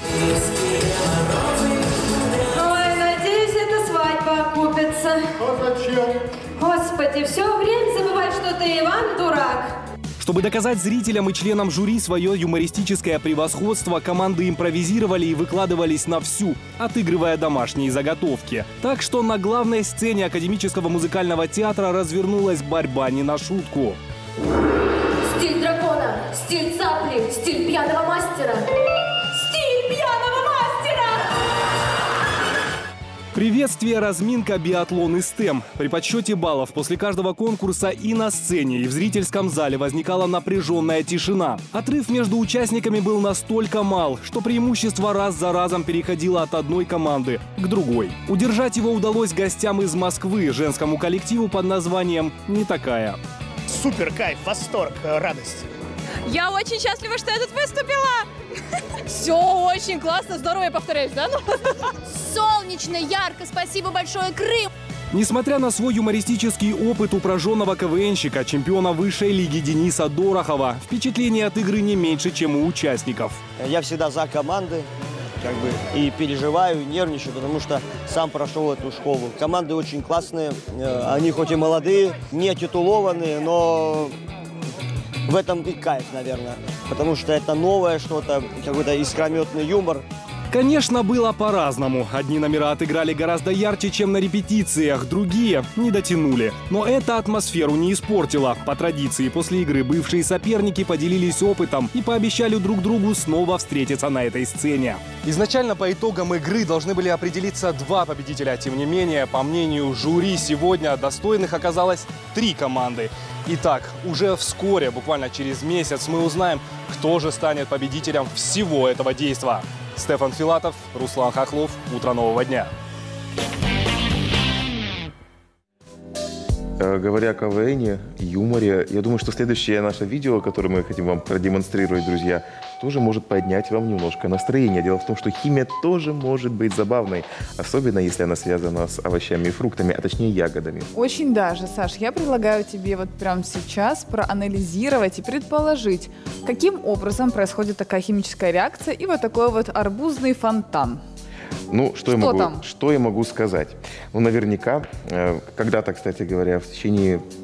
Ой, надеюсь, эта свадьба окупится. А зачем? Господи, все время забывай, что ты Иван дурак. Чтобы доказать зрителям и членам жюри свое юмористическое превосходство, команды импровизировали и выкладывались на всю, отыгрывая домашние заготовки. Так что на главной сцене Академического музыкального театра развернулась борьба не на шутку. Стиль дракона, стиль цапли, стиль пьяного мастера. Стиль пьяного мастера! Приветствие, разминка, биатлон и стем. При подсчете баллов после каждого конкурса и на сцене, и в зрительском зале возникала напряженная тишина. Отрыв между участниками был настолько мал, что преимущество раз за разом переходило от одной команды к другой. Удержать его удалось гостям из Москвы, женскому коллективу под названием «Не такая». Супер кайф, восторг, радость. Я очень счастлива, что я тут выступила. Все очень классно, здорово, я повторяюсь, да? Солнечно, ярко, спасибо большое, Крым! Несмотря на свой юмористический опыт у прожженного КВНщика, чемпиона высшей лиги Дениса Дорохова, впечатление от игры не меньше, чем у участников. Я всегда за команды, как бы, и переживаю, нервничаю, потому что сам прошел эту школу. Команды очень классные, они хоть и молодые, не титулованные, но в этом и кайф, наверное, потому что это новое что-то, какой-то искрометный юмор. Конечно, было по-разному. Одни номера отыграли гораздо ярче, чем на репетициях, другие не дотянули. Но это атмосферу не испортило. По традиции, после игры бывшие соперники поделились опытом и пообещали друг другу снова встретиться на этой сцене. Изначально по итогам игры должны были определиться два победителя. Тем не менее, по мнению жюри, сегодня достойных оказалось три команды. Итак, уже вскоре, буквально через месяц, мы узнаем, кто же станет победителем всего этого действа. Стефан Филатов, Руслан Хохлов. Утро нового дня. Говоря о КВНе, юморе, я думаю, что следующее наше видео, которое мы хотим вам продемонстрировать, друзья, тоже может поднять вам немножко настроение. Дело в том, что химия тоже может быть забавной, особенно если она связана с овощами и фруктами, а точнее ягодами. Очень даже, Саш, я предлагаю тебе вот прямо сейчас проанализировать и предположить, каким образом происходит такая химическая реакция и вот такой вот арбузный фонтан. Ну, что, Что я могу, там? что я могу сказать? Ну, наверняка, э, когда-то, кстати говоря, в течение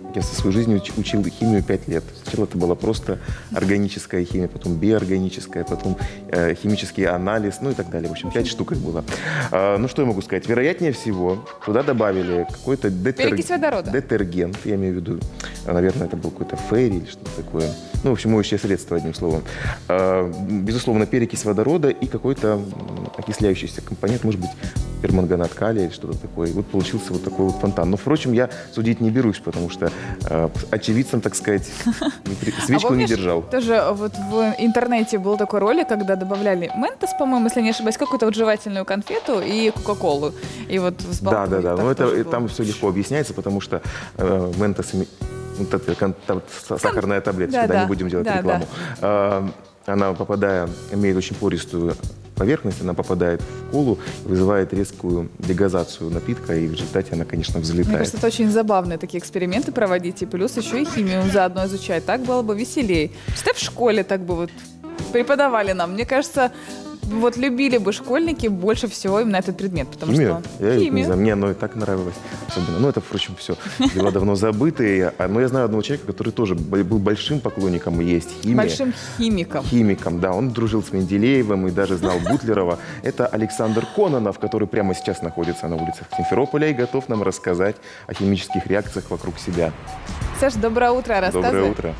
Я со своей жизнью уч- учил химию пять лет. Сначала это была просто органическая химия, потом биоорганическая, потом э, химический анализ, ну и так далее. В общем, пять штук их было. А, ну, что я могу сказать? Вероятнее всего, туда добавили какой-то детер... детергент, я имею в виду, наверное, это был какой-то ферри или что-то такое. Ну, в общем, моющее средство, одним словом. А, безусловно, перекись водорода и какой-то окисляющийся компонент, может быть, перманганат калия или что-то такое. И вот получился вот такой вот фонтан. Но, впрочем, я судить не берусь, потому что э, очевидцем, так сказать, свечку а помнишь, не держал. Тоже вот в интернете был такой ролик, когда добавляли ментос, по-моему, если не ошибаюсь, какую-то вот жевательную конфету и кока-колу. И вот Да, да, да. Но это, там все легко объясняется, потому что э, ментос, вот это, кон, там, сахарная таблетка, да, да, не будем делать да, рекламу. Да. Э, она, попадая, имеет очень пористую поверхность, она попадает в колу, вызывает резкую дегазацию напитка, и в результате она, конечно, взлетает. Мне кажется, это очень забавные такие эксперименты проводить, и плюс еще и химию заодно изучать. Так было бы веселее. Представь, в школе так бы вот преподавали нам. Мне кажется, вот любили бы школьники больше всего именно этот предмет, потому Химию? что... Я Химию. не знаю, мне оно и так нравилось особенно. Ну, это, впрочем, все дела давно забытые. Но я знаю одного человека, который тоже был большим поклонником и есть химии. Большим химиком. Химиком, да. Он дружил с Менделеевым и даже знал Бутлерова. Это Александр Кононов, который прямо сейчас находится на улицах Симферополя и готов нам рассказать о химических реакциях вокруг себя. Саш, доброе утро. Рассказывай. Доброе утро.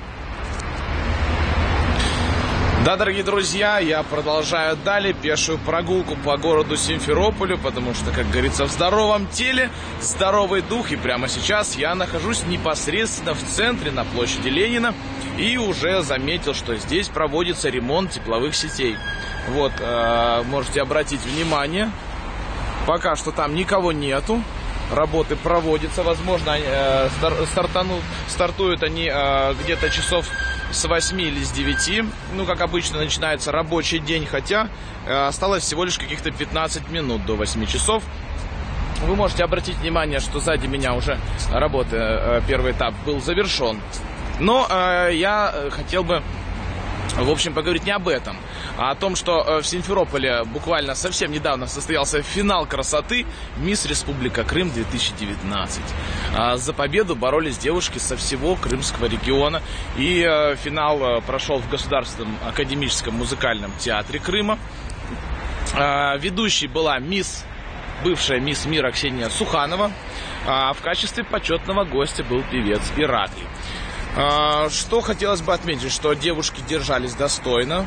Да, дорогие друзья, я продолжаю далее пешую прогулку по городу Симферополю, потому что, как говорится, в здоровом теле здоровый дух. И прямо сейчас я нахожусь непосредственно в центре, на площади Ленина, и уже заметил, что здесь проводится ремонт тепловых сетей. Вот, э, можете обратить внимание, пока что там никого нету. Работы проводятся, возможно, э, стар, стартану, стартуют они э, где-то часов с восьми или с девяти. Ну, как обычно, начинается рабочий день, хотя э, осталось всего лишь каких-то пятнадцать минут до восьми часов. Вы можете обратить внимание, что сзади меня уже работа, э, первый этап был завершен. Но э, я хотел бы, в общем, поговорить не об этом, а о том, что в Симферополе буквально совсем недавно состоялся финал красоты «Мисс Республика Крым две тысячи девятнадцать». За победу боролись девушки со всего Крымского региона. И финал прошел в Государственном академическом музыкальном театре Крыма. Ведущей была мисс, бывшая мисс мира Ксения Суханова. А в качестве почетного гостя был певец Ираклий. Что хотелось бы отметить, что девушки держались достойно.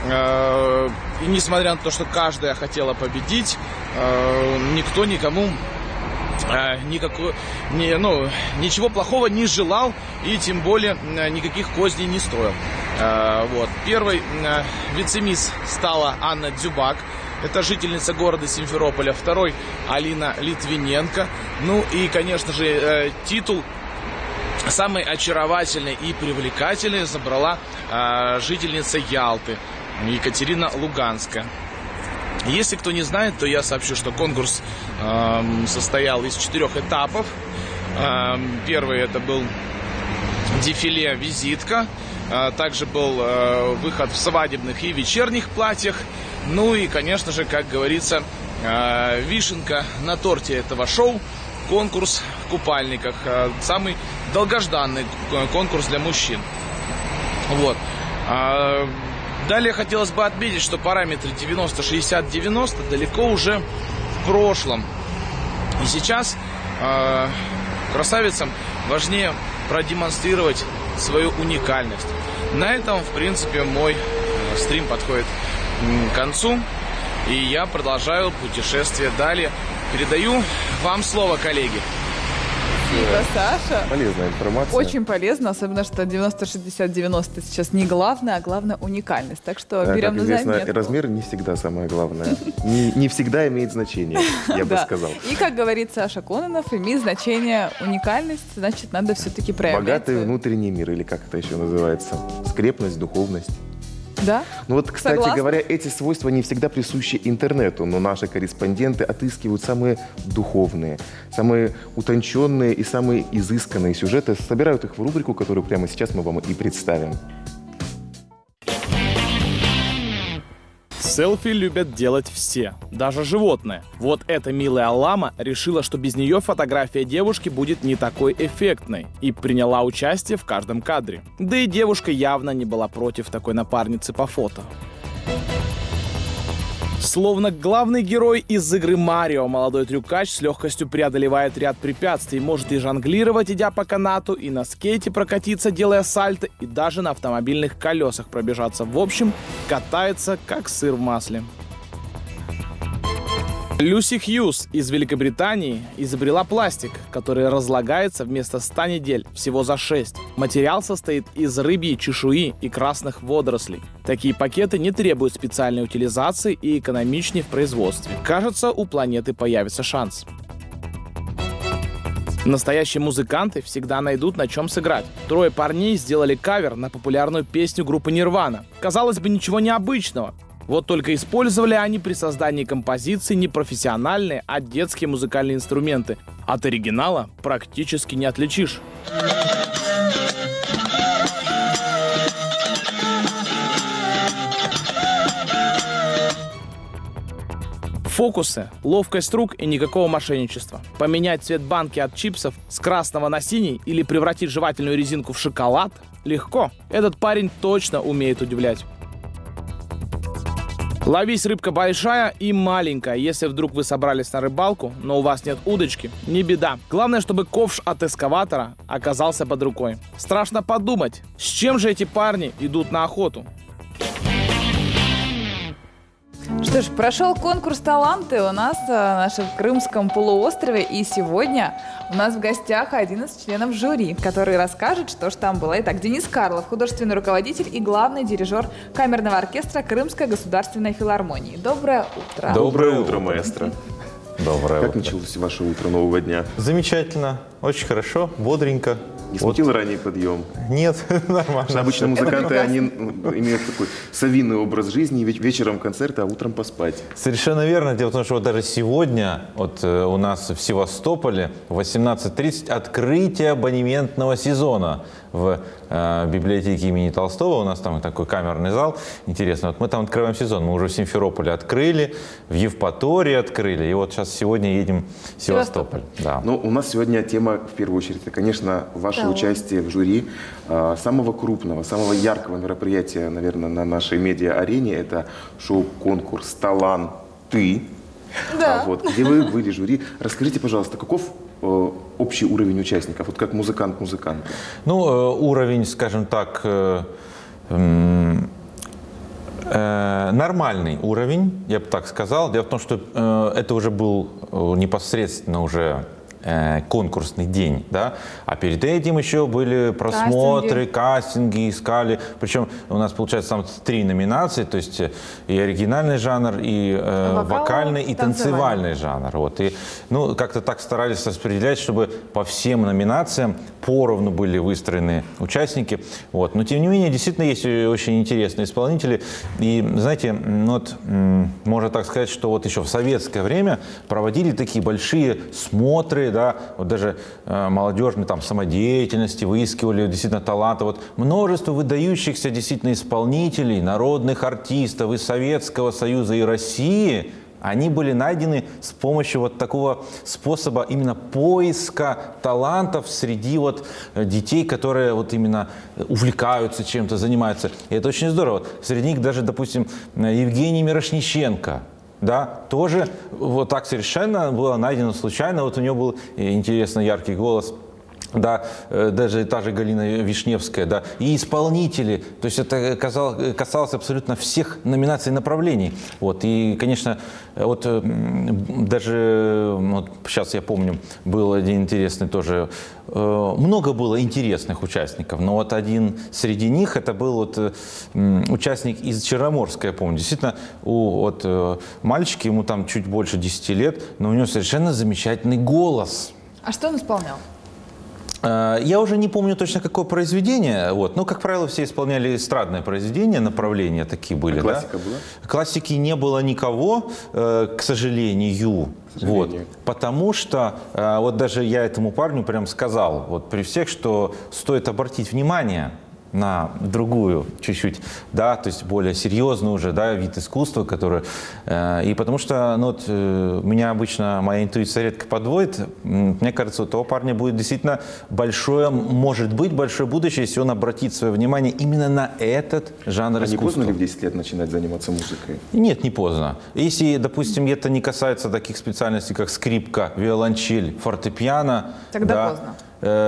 И несмотря на то, что каждая хотела победить, никто никому никакой, не, ну, ничего плохого не желал и тем более никаких козней не строил. Вот. Первой вице-мисс стала Анна Дзюбак. Это жительница города Симферополя. Второй Алина Литвиненко. Ну и, конечно же, титул самой очаровательной и привлекательной забрала э, жительница Ялты Екатерина Луганская. Если кто не знает, то я сообщу, что конкурс э, состоял из четырех этапов. Э, первый это был дефиле «Визитка». Э, также был э, выход в свадебных и вечерних платьях. Ну и, конечно же, как говорится, э, вишенка на торте этого шоу — конкурс в купальниках. Самый долгожданный конкурс для мужчин. Вот. Далее хотелось бы отметить, что параметры девяносто шестьдесят девяносто далеко уже в прошлом. И сейчас красавицам важнее продемонстрировать свою уникальность. На этом, в принципе, мой стрим подходит к концу. И я продолжаю путешествие далее. Передаю вам слово, коллеги. Спасибо, Саша. Полезная информация. Очень полезно, особенно, что девяносто шестьдесят девяносто сейчас не главное, а главное уникальность. Так что да, берем как на известно, заметку. Размер не всегда самое главное. Не, не всегда имеет значение, я бы сказал. И, как говорит Саша Кононов, имеет значение уникальность, значит, надо все-таки проявлять. Богатый внутренний мир, или как это еще называется. Скрепность, духовность. Да? Ну вот, кстати Согласна. говоря, эти свойства не всегда присущи интернету, но наши корреспонденты отыскивают самые духовные, самые утонченные и самые изысканные сюжеты, собирают их в рубрику, которую прямо сейчас мы вам и представим. Селфи любят делать все, даже животные. Вот эта милая лама решила, что без нее фотография девушки будет не такой эффектной, и приняла участие в каждом кадре. Да и девушка явно не была против такой напарницы по фото. Словно главный герой из игры Марио, молодой трюкач с легкостью преодолевает ряд препятствий, может и жонглировать, идя по канату, и на скейте прокатиться, делая сальто, и даже на автомобильных колесах пробежаться. В общем, катается как сыр в масле. Люси Хьюз из Великобритании изобрела пластик, который разлагается вместо ста недель, всего за шесть. Материал состоит из рыбьей чешуи и красных водорослей. Такие пакеты не требуют специальной утилизации и экономичнее в производстве. Кажется, у планеты появится шанс. Настоящие музыканты всегда найдут на чем сыграть. Трое парней сделали кавер на популярную песню группы Nirvana. Казалось бы, ничего необычного. Вот только использовали они при создании композиции не профессиональные, а детские музыкальные инструменты. От оригинала практически не отличишь. Фокусы, ловкость рук и никакого мошенничества. Поменять цвет банки от чипсов с красного на синий или превратить жевательную резинку в шоколад легко. Этот парень точно умеет удивлять. Ловись, рыбка большая и маленькая. Если вдруг вы собрались на рыбалку, но у вас нет удочки, не беда. Главное, чтобы ковш от эскаватора оказался под рукой. Страшно подумать, с чем же эти парни идут на охоту. Что ж, прошел конкурс «Таланты» у нас на нашем Крымском полуострове. И сегодня у нас в гостях один из членов жюри, который расскажет, что же там было. Итак, Денис Карлов, художественный руководитель и главный дирижер камерного оркестра Крымской государственной филармонии. Доброе утро. Доброе утро, маэстро. Доброе Как утро. началось ваше утро нового дня? Замечательно, очень хорошо, бодренько. Не смутил вот. Ранний подъем? Нет, нормально. Обычно музыканты, они имеют такой совиный образ жизни, вечером концерты, а утром поспать. Совершенно верно. Дело в том, что вот даже сегодня вот, у нас в Севастополе в восемнадцать тридцать открытие абонементного сезона в э, библиотеке имени Толстого. У нас там такой камерный зал. Интересно, вот мы там открываем сезон. Мы уже в Симферополе открыли, в Евпатории открыли. И вот сейчас сегодня едем в Севастополь. Да. Ну, у нас сегодня тема, в первую очередь, это, конечно, ваше да. участие в жюри э, самого крупного, самого яркого мероприятия, наверное, на нашей медиа-арене. Это шоу-конкурс «Таланты». Да. А, вот, где вы были жюри. Расскажите, пожалуйста, каков э, общий уровень участников, вот как музыкант-музыкант? Ну, э, уровень, скажем так, э, э, э, нормальный уровень, я бы так сказал. Дело в том, что э, это уже был э, непосредственно уже конкурсный день, да, а перед этим еще были просмотры, кастинги, кастинги искали, причем у нас получается там три номинации, то есть и оригинальный жанр, и э, Вокал, вокальный, и танцевальный жанр, вот, и, ну, как-то так старались распределять, чтобы по всем номинациям поровну были выстроены участники, вот, но тем не менее, действительно есть очень интересные исполнители, и, знаете, вот, можно так сказать, что вот еще в советское время проводили такие большие смотры, да, вот даже э, молодежные там самодеятельности, выискивали действительно таланты. Вот множество выдающихся действительно исполнителей, народных артистов из Советского Союза и России, они были найдены с помощью вот такого способа именно поиска талантов среди вот детей, которые вот именно увлекаются чем-то, занимаются. И это очень здорово. Среди них даже, допустим, Евгений Мирошниченко. Да, тоже вот так совершенно было найдено случайно. Вот у него был интересный яркий голос. Да, даже та же Галина Вишневская, да, и исполнители. То есть это касалось, касалось абсолютно всех номинаций и направлений. Вот, и, конечно, вот даже вот сейчас я помню, был один интересный тоже. Много было интересных участников, но вот один среди них это был вот участник из Черноморска, я помню. Действительно, у вот мальчика, ему там чуть больше десяти лет, но у него совершенно замечательный голос. А что он исполнял? Я уже не помню точно, какое произведение, вот. Но, как правило, все исполняли эстрадное произведение, направления такие были. А классика да? была? Классики не было никого, к сожалению. К сожалению. Вот. Потому что, вот даже я этому парню прям сказал, вот при всех, что стоит обратить внимание на другую чуть-чуть, да, то есть более серьезный уже, да, вид искусства, который, э, и потому что, ну, вот, э, меня обычно моя интуиция редко подводит, мне кажется, у того парня будет действительно большое, может быть, большое будущее, если он обратит свое внимание именно на этот жанр а искусства. Не поздно ли в десять лет начинать заниматься музыкой? Нет, не поздно. Если, допустим, это не касается таких специальностей, как скрипка, виолончель, фортепиано, тогда да, поздно.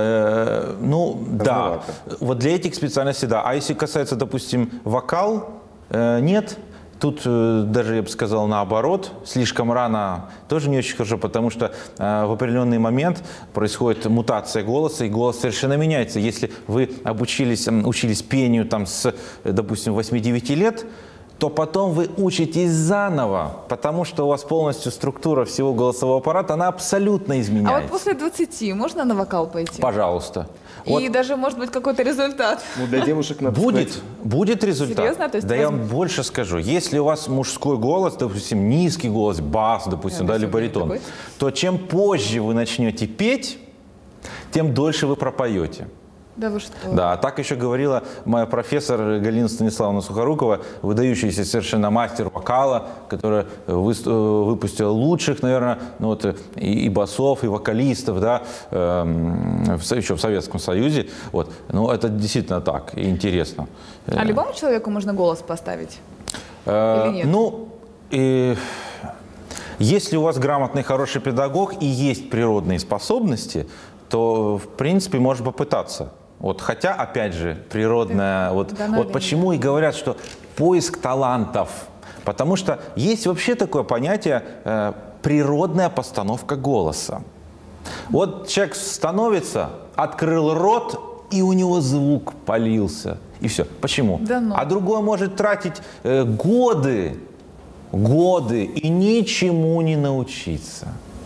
Э, ну, Поздновато. да. Вот для этих специальностей, да. А если касается, допустим, вокал, э, нет. Тут э, даже, я бы сказал, наоборот, слишком рано тоже не очень хорошо, потому что э, в определенный момент происходит мутация голоса, и голос совершенно меняется. Если вы обучились, учились пению там, с, допустим, восьми-девяти лет, то потом вы учитесь заново, потому что у вас полностью структура всего голосового аппарата, она абсолютно изменяется. А вот после двадцати можно на вокал пойти? Пожалуйста. И Вот. даже, может быть, какой-то результат. Ну, для девушек надо Будет, сказать... будет результат. Серьезно? То есть да я вам возможно? больше скажу. Если у вас мужской голос, допустим, низкий голос, бас, допустим, да, Да, или баритон, такой. то чем позже вы начнете петь, тем дольше вы пропоете. Да вы что? Да, так еще говорила моя профессор Галина Станиславовна Сухорукова, выдающийся совершенно мастер вокала, которая вы- выпустила лучших, наверное, ну вот, и, и басов, и вокалистов, да, эм, в, еще в Советском Союзе. Вот. Ну, это действительно так, и интересно. А любому человеку можно голос поставить? Э, Или нет? Ну, и, если у вас грамотный, хороший педагог и есть природные способности, то, в принципе, можно попытаться. Вот, хотя, опять же, природная... Вот, вот почему и говорят, что поиск талантов. Потому что есть вообще такое понятие э, природная постановка голоса. Вот человек становится, открыл рот, и у него звук полился. И все. Почему? Да ну. А другой может тратить э, годы, годы и ничему не научиться.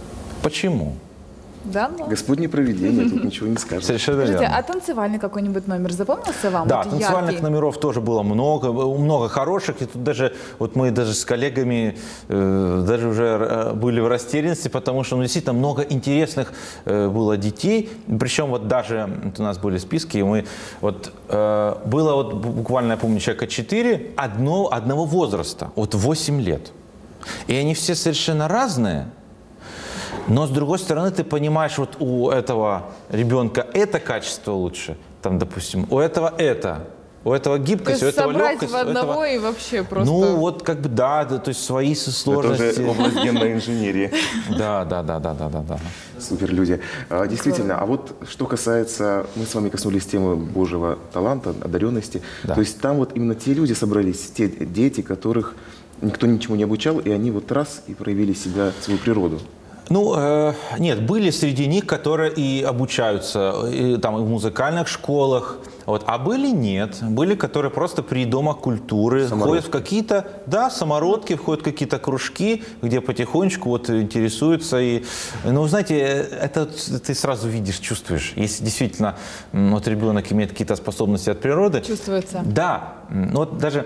Почему? Да, ну. Господне провидение, тут ничего не скажешь. Совершенно Скажите, верно. а танцевальный какой-нибудь номер запомнился вам? Да, Вот танцевальных яркий. номеров тоже было много, много хороших. И тут даже, вот мы даже с коллегами э, даже уже э, были в растерянности, потому что ну, действительно много интересных э, было детей. Причем вот даже вот у нас были списки, и мы вот э, было вот буквально, я помню, человека четыре одно, одного возраста, вот восемь лет. И они все совершенно разные. Но, с другой стороны, ты понимаешь, вот у этого ребенка это качество лучше, там, допустим, у этого это, у этого гибкость, То есть у этого собрать легкость, в одного у этого... и вообще просто... Ну, вот как бы, да, да, то есть свои сложности. Это уже область генной инженерии. Да, да, да, да, да, да, да. Супер люди. А, действительно, а вот что касается, мы с вами коснулись темы Божьего таланта, одаренности. Да. То есть там вот именно те люди собрались, те дети, которых никто ничему не обучал, и они вот раз и проявили себя, свою природу. Ну, э, нет, были среди них, которые и обучаются и, там, и в музыкальных школах, вот, а были нет. Были, которые просто при домах культуры Самородки. ходят в какие-то, да, самородки, входят в какие-то кружки, где потихонечку вот интересуются. И, ну, знаете, это ты сразу видишь, чувствуешь. Если действительно вот ребенок имеет какие-то способности от природы. Чувствуется. Да. Ну, вот даже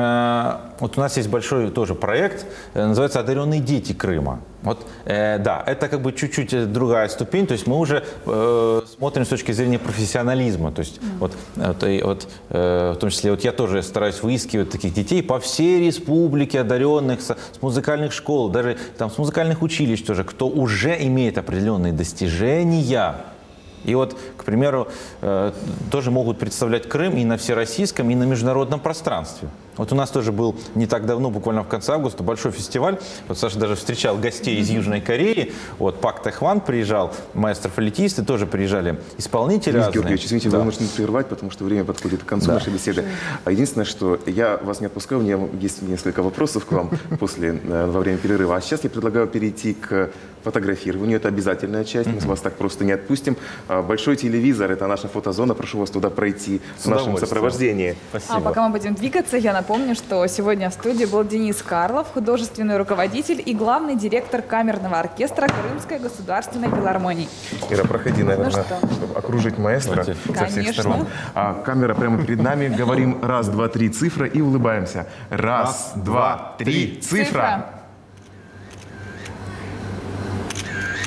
э, вот у нас есть большой тоже проект, э, называется «Одаренные дети Крыма». Вот, э, да, это как бы чуть-чуть другая ступень, то есть мы уже э, смотрим с точки зрения профессионализма, то есть mm. вот, вот, и, вот э, в том числе вот я тоже стараюсь выискивать таких детей по всей республике, одаренных с, с музыкальных школ, даже там с музыкальных училищ тоже, кто уже имеет определенные достижения. И вот, к примеру, э, тоже могут представлять Крым и на всероссийском, и на международном пространстве. Вот у нас тоже был не так давно, буквально в конце августа, большой фестиваль. Вот Саша даже встречал гостей из Южной Кореи. Вот Пак Тэхван приезжал, маэстро-флейтисты, тоже приезжали исполнители Денис разные. Георгиевич, извините, да. вы можете прервать, потому что время подходит к концу Да. нашей беседы. А единственное, что я вас не отпускаю, у меня есть несколько вопросов к вам после, во время перерыва. А сейчас я предлагаю перейти к фотографированию. Это обязательная часть, мы вас так просто не отпустим. Большой телевизор, это наша фотозона, прошу вас туда пройти в нашем сопровождении. Спасибо. А пока мы будем двигаться, я напомню, что сегодня в студии был Денис Карлов, художественный руководитель и главный директор камерного оркестра Крымской государственной филармонии. Ира, проходи, наверное, Ну чтобы окружить маэстро со всех Конечно. сторон. А камера прямо перед нами. Говорим раз, два, три, цифра и улыбаемся. Раз, два, три, цифра.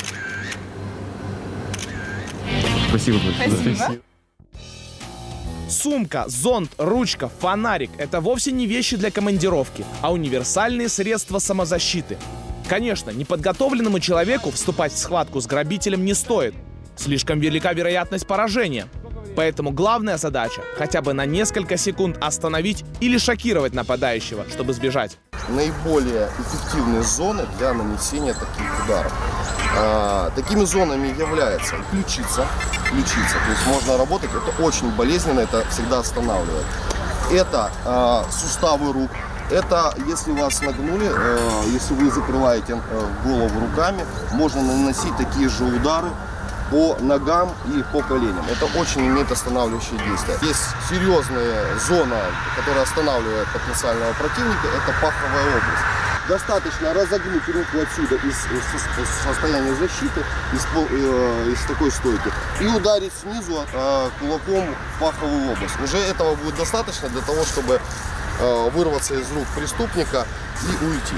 Спасибо большое. Спасибо. Сумка, зонт, ручка, фонарик – это вовсе не вещи для командировки, а универсальные средства самозащиты. Конечно, неподготовленному человеку вступать в схватку с грабителем не стоит. Слишком велика вероятность поражения. Поэтому главная задача – хотя бы на несколько секунд остановить или шокировать нападающего, чтобы сбежать. Наиболее эффективные зоны для нанесения таких ударов. А, такими зонами являются ключица, ключица, то есть можно работать, это очень болезненно, это всегда останавливает. Это а, суставы рук, это если вас нагнули, а, если вы закрываете а, голову руками, можно наносить такие же удары по ногам и по коленям. Это очень имеет останавливающее действие. Есть серьезная зона, которая останавливает потенциального противника, это паховая область. Достаточно разогнуть руку отсюда из, из состояния защиты, из, э, из такой стойки, и ударить снизу э, кулаком в паховую область. Уже этого будет достаточно для того, чтобы э, вырваться из рук преступника и уйти.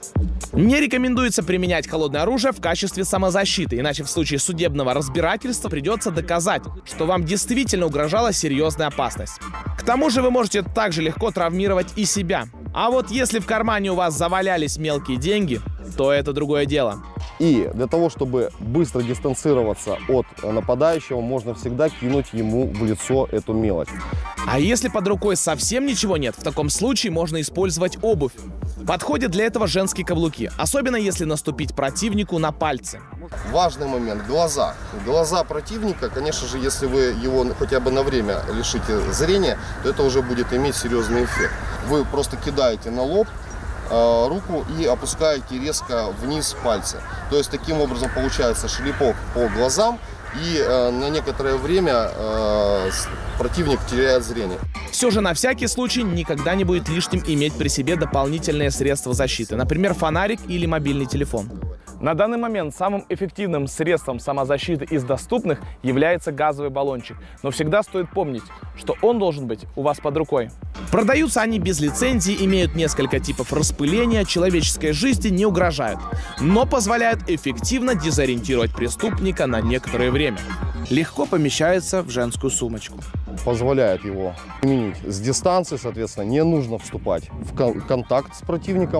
Не рекомендуется применять холодное оружие в качестве самозащиты, иначе в случае судебного разбирательства придется доказать, что вам действительно угрожала серьезная опасность. К тому же вы можете также легко травмировать и себя. А вот если в кармане у вас завалялись мелкие деньги, то это другое дело. И для того, чтобы быстро дистанцироваться от нападающего, можно всегда кинуть ему в лицо эту мелочь. А если под рукой совсем ничего нет, в таком случае можно использовать обувь. Подходят для этого женские каблуки, особенно если наступить противнику на пальцы. Важный момент – глаза. Глаза противника, конечно же, если вы его хотя бы на время лишите зрения, то это уже будет иметь серьезный эффект. Вы просто кидаете на лоб э, руку и опускаете резко вниз пальцы. То есть таким образом получается шлепок по глазам, и э, на некоторое время э, противник теряет зрение. Все же на всякий случай никогда не будет лишним иметь при себе дополнительные средства защиты, например, фонарик или мобильный телефон. На данный момент самым эффективным средством самозащиты из доступных является газовый баллончик. Но всегда стоит помнить, что он должен быть у вас под рукой. Продаются они без лицензии, имеют несколько типов распыления, человеческой жизни не угрожают, но позволяют эффективно дезориентировать преступника на некоторое время. Легко помещается в женскую сумочку. Позволяет его применить с дистанции, соответственно, не нужно вступать в контакт с противником.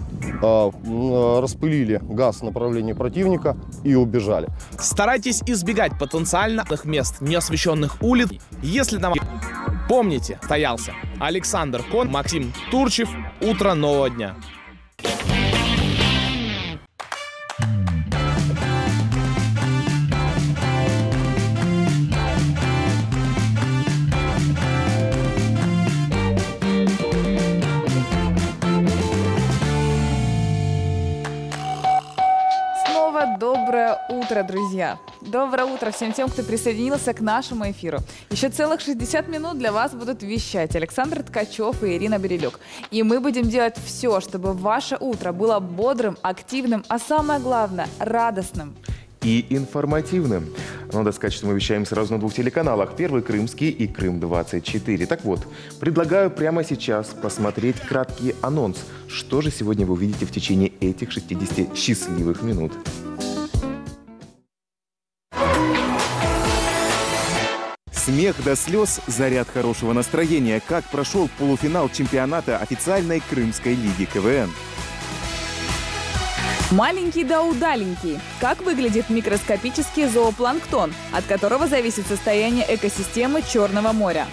Распылили газ в направлении противника и убежали. Старайтесь избегать потенциальных мест, неосвещенных улиц. Если там... Помните, стоялся Александр Кон, Максим Турчев. Утро нового дня. Доброе утро, друзья! Доброе утро всем тем, кто присоединился к нашему эфиру. Еще целых шестьдесят минут для вас будут вещать Александр Ткачев и Ирина Берилюк. И мы будем делать все, чтобы ваше утро было бодрым, активным, а самое главное – радостным. И информативным. Надо сказать, что мы вещаем сразу на двух телеканалах. Первый Крымский и Крым двадцать четыре. Так вот, предлагаю прямо сейчас посмотреть краткий анонс. Что же сегодня вы увидите в течение этих шестидесяти счастливых минут? Смех до слез, заряд хорошего настроения. Как прошел полуфинал чемпионата официальной Крымской лиги КВН. Маленький да удаленький. Как выглядит микроскопический зоопланктон, от которого зависит состояние экосистемы Черного моря?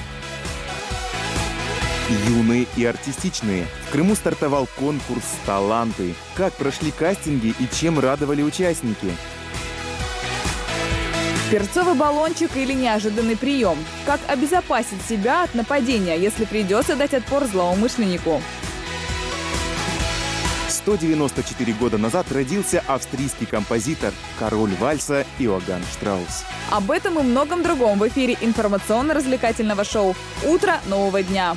Юные и артистичные. В Крыму стартовал конкурс «Таланты». Как прошли кастинги и чем радовали участники? Перцовый баллончик или неожиданный прием. Как обезопасить себя от нападения, если придется дать отпор злоумышленнику? сто девяносто четыре года назад родился австрийский композитор, король вальса Иоганн Штраус. Об этом и многом другом в эфире информационно-развлекательного шоу «Утро нового дня».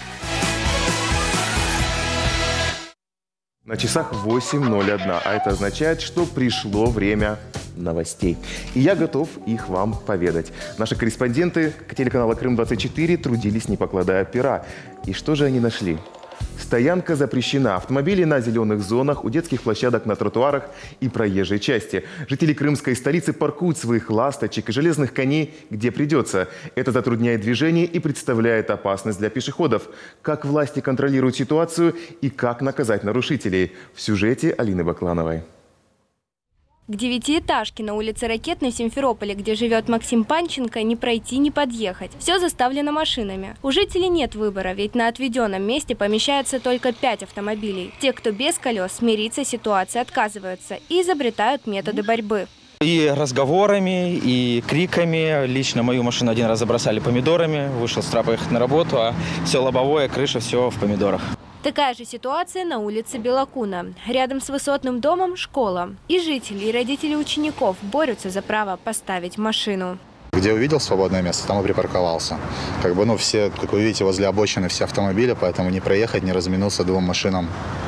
На часах восемь ноль один, а это означает, что пришло время новостей. И я готов их вам поведать. Наши корреспонденты телеканала Крым двадцать четыре трудились, не покладая пера. И что же они нашли? Стоянка запрещена. Автомобили на зеленых зонах, у детских площадок, на тротуарах и проезжей части. Жители крымской столицы паркуют своих ласточек и железных коней, где придется. Это затрудняет движение и представляет опасность для пешеходов. Как власти контролируют ситуацию и как наказать нарушителей? В сюжете Алины Баклановой. К девятиэтажке на улице Ракетной в Симферополе, где живет Максим Панченко, не пройти, не подъехать. Все заставлено машинами. У жителей нет выбора, ведь на отведенном месте помещается только пять автомобилей. Те, кто без колес, смириться с ситуацией отказываются и изобретают методы борьбы. И разговорами, и криками. Лично мою машину один раз забросали помидорами. Вышел с трапа ехать на работу, а все лобовое, крыша, все в помидорах. Такая же ситуация на улице Белокуна. Рядом с высотным домом – школа. И жители, и родители учеников борются за право поставить машину. Где увидел свободное место, там и припарковался. Как бы, ну, все, как вы видите, возле обочины все автомобили, поэтому не проехать, не разминуться двум машинам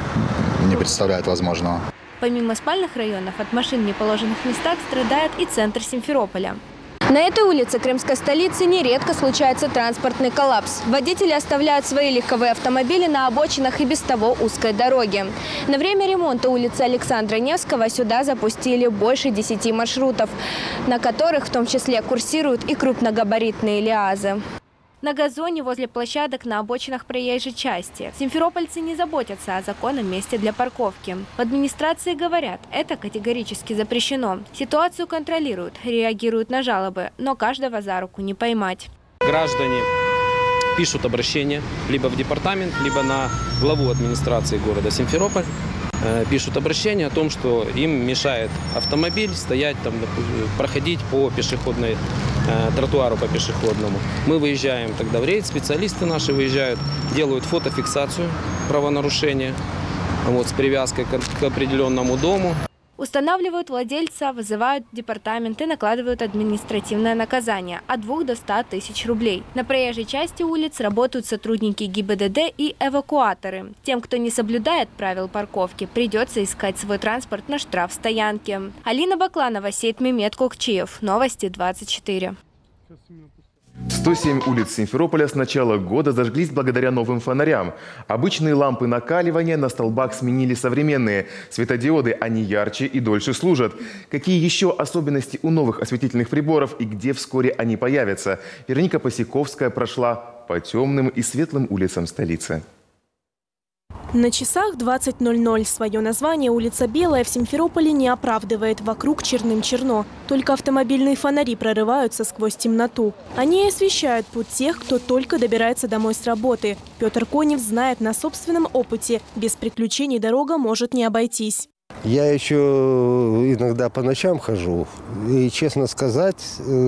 не представляет возможного. Помимо спальных районов, от машин в неположенных местах страдает и центр Симферополя. На этой улице крымской столицы нередко случается транспортный коллапс. Водители оставляют свои легковые автомобили на обочинах и без того узкой дороги. На время ремонта улицы Александра Невского сюда запустили больше десяти маршрутов, на которых в том числе курсируют и крупногабаритные ЛиАЗы. На газоне возле площадок на обочинах проезжей части. Симферопольцы не заботятся о законном месте для парковки. В администрации говорят, это категорически запрещено. Ситуацию контролируют, реагируют на жалобы, но каждого за руку не поймать. Граждане пишут обращение либо в департамент, либо на главу администрации города Симферополь. Пишут обращение о том, что им мешает автомобиль стоять, там, проходить по пешеходной, э, тротуару по пешеходному. Мы выезжаем тогда в рейд, специалисты наши выезжают, делают фотофиксацию правонарушения вот, с привязкой к, к определенному дому. Устанавливают владельца, вызывают департамент и накладывают административное наказание от двух до ста тысяч рублей. На проезжей части улиц работают сотрудники ГИБДД и эвакуаторы. Тем, кто не соблюдает правил парковки, придется искать свой транспорт на штрафстоянке. Алина Бакланова, Сейт Мемед Кокчиев. Новости двадцать четыре. сто семь улиц Симферополя с начала года зажглись благодаря новым фонарям. Обычные лампы накаливания на столбах сменили современные. Светодиоды, они ярче и дольше служат. Какие еще особенности у новых осветительных приборов и где вскоре они появятся? Вероника Посяковская прошла по темным и светлым улицам столицы. На часах двадцать ноль ноль. Свое название улица Белая в Симферополе не оправдывает. Вокруг черным-черно. Только автомобильные фонари прорываются сквозь темноту. Они освещают путь тех, кто только добирается домой с работы. Петр Конев знает на собственном опыте. Без приключений дорога может не обойтись. Я еще иногда по ночам хожу. И, честно сказать,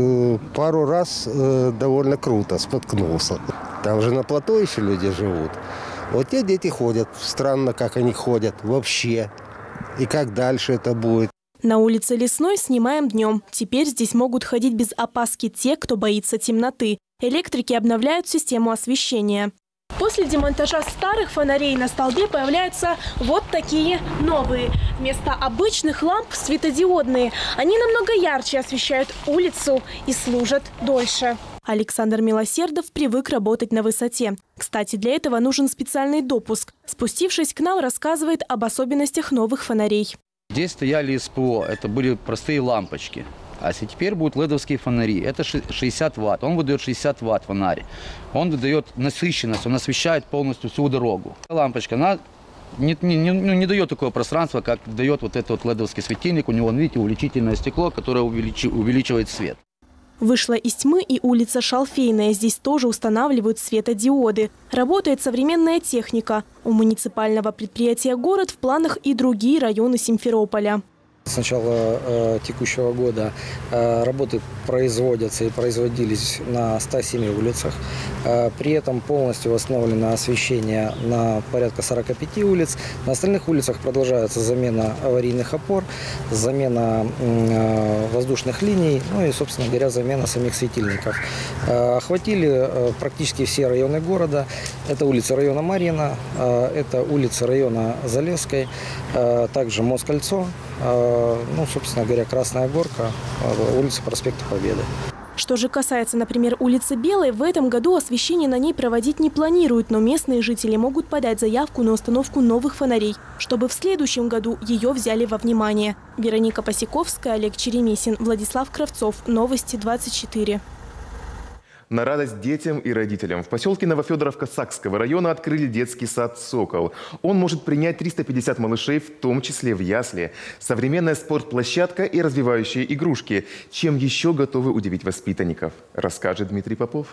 пару раз довольно круто споткнулся. Там же на плато еще люди живут. Вот те дети ходят. Странно, как они ходят вообще. И как дальше это будет. На улице Лесной снимаем днем. Теперь здесь могут ходить без опаски те, кто боится темноты. Электрики обновляют систему освещения. После демонтажа старых фонарей на столбе появляются вот такие новые. Вместо обычных ламп светодиодные. Они намного ярче освещают улицу и служат дольше. Александр Милосердов привык работать на высоте. Кстати, для этого нужен специальный допуск. Спустившись к нам, рассказывает об особенностях новых фонарей. Здесь стояли СПО, это были простые лампочки. А теперь будут ледовские фонари. Это шестьдесят ватт. Он выдает шестьдесят ватт фонарь. Он выдает насыщенность, он освещает полностью всю дорогу. Лампочка, она не, не, не, не дает такого пространства, как дает вот этот вот ледовский светильник. У него, видите, увеличительное стекло, которое увеличи, увеличивает свет. Вышла из тьмы и улица Шалфейная. Здесь тоже устанавливают светодиоды. Работает современная техника. У муниципального предприятия «Город» в планах и другие районы Симферополя. С начала э, текущего года э, работы производятся и производились на ста семи улицах. Э, при этом полностью восстановлено освещение на порядка сорока пяти улиц. На остальных улицах продолжается замена аварийных опор, замена э, воздушных линий, ну и, собственно говоря, замена самих светильников. Э, охватили э, практически все районы города. Это улица района Марьина, э, это улица района Залесской, э, также Москальцо. Ну, собственно говоря, Красная Горка, улица проспекта Победы. Что же касается, например, улицы Белой, в этом году освещение на ней проводить не планируют, но местные жители могут подать заявку на установку новых фонарей, чтобы в следующем году ее взяли во внимание. Вероника Посяковская, Олег Черемисин, Владислав Кравцов. Новости двадцать четыре. На радость детям и родителям в поселке Новофедоровка Сакского района открыли детский сад «Сокол». Он может принять триста пятьдесят малышей, в том числе в ясли. Современная спортплощадка и развивающие игрушки. Чем еще готовы удивить воспитанников, расскажет Дмитрий Попов.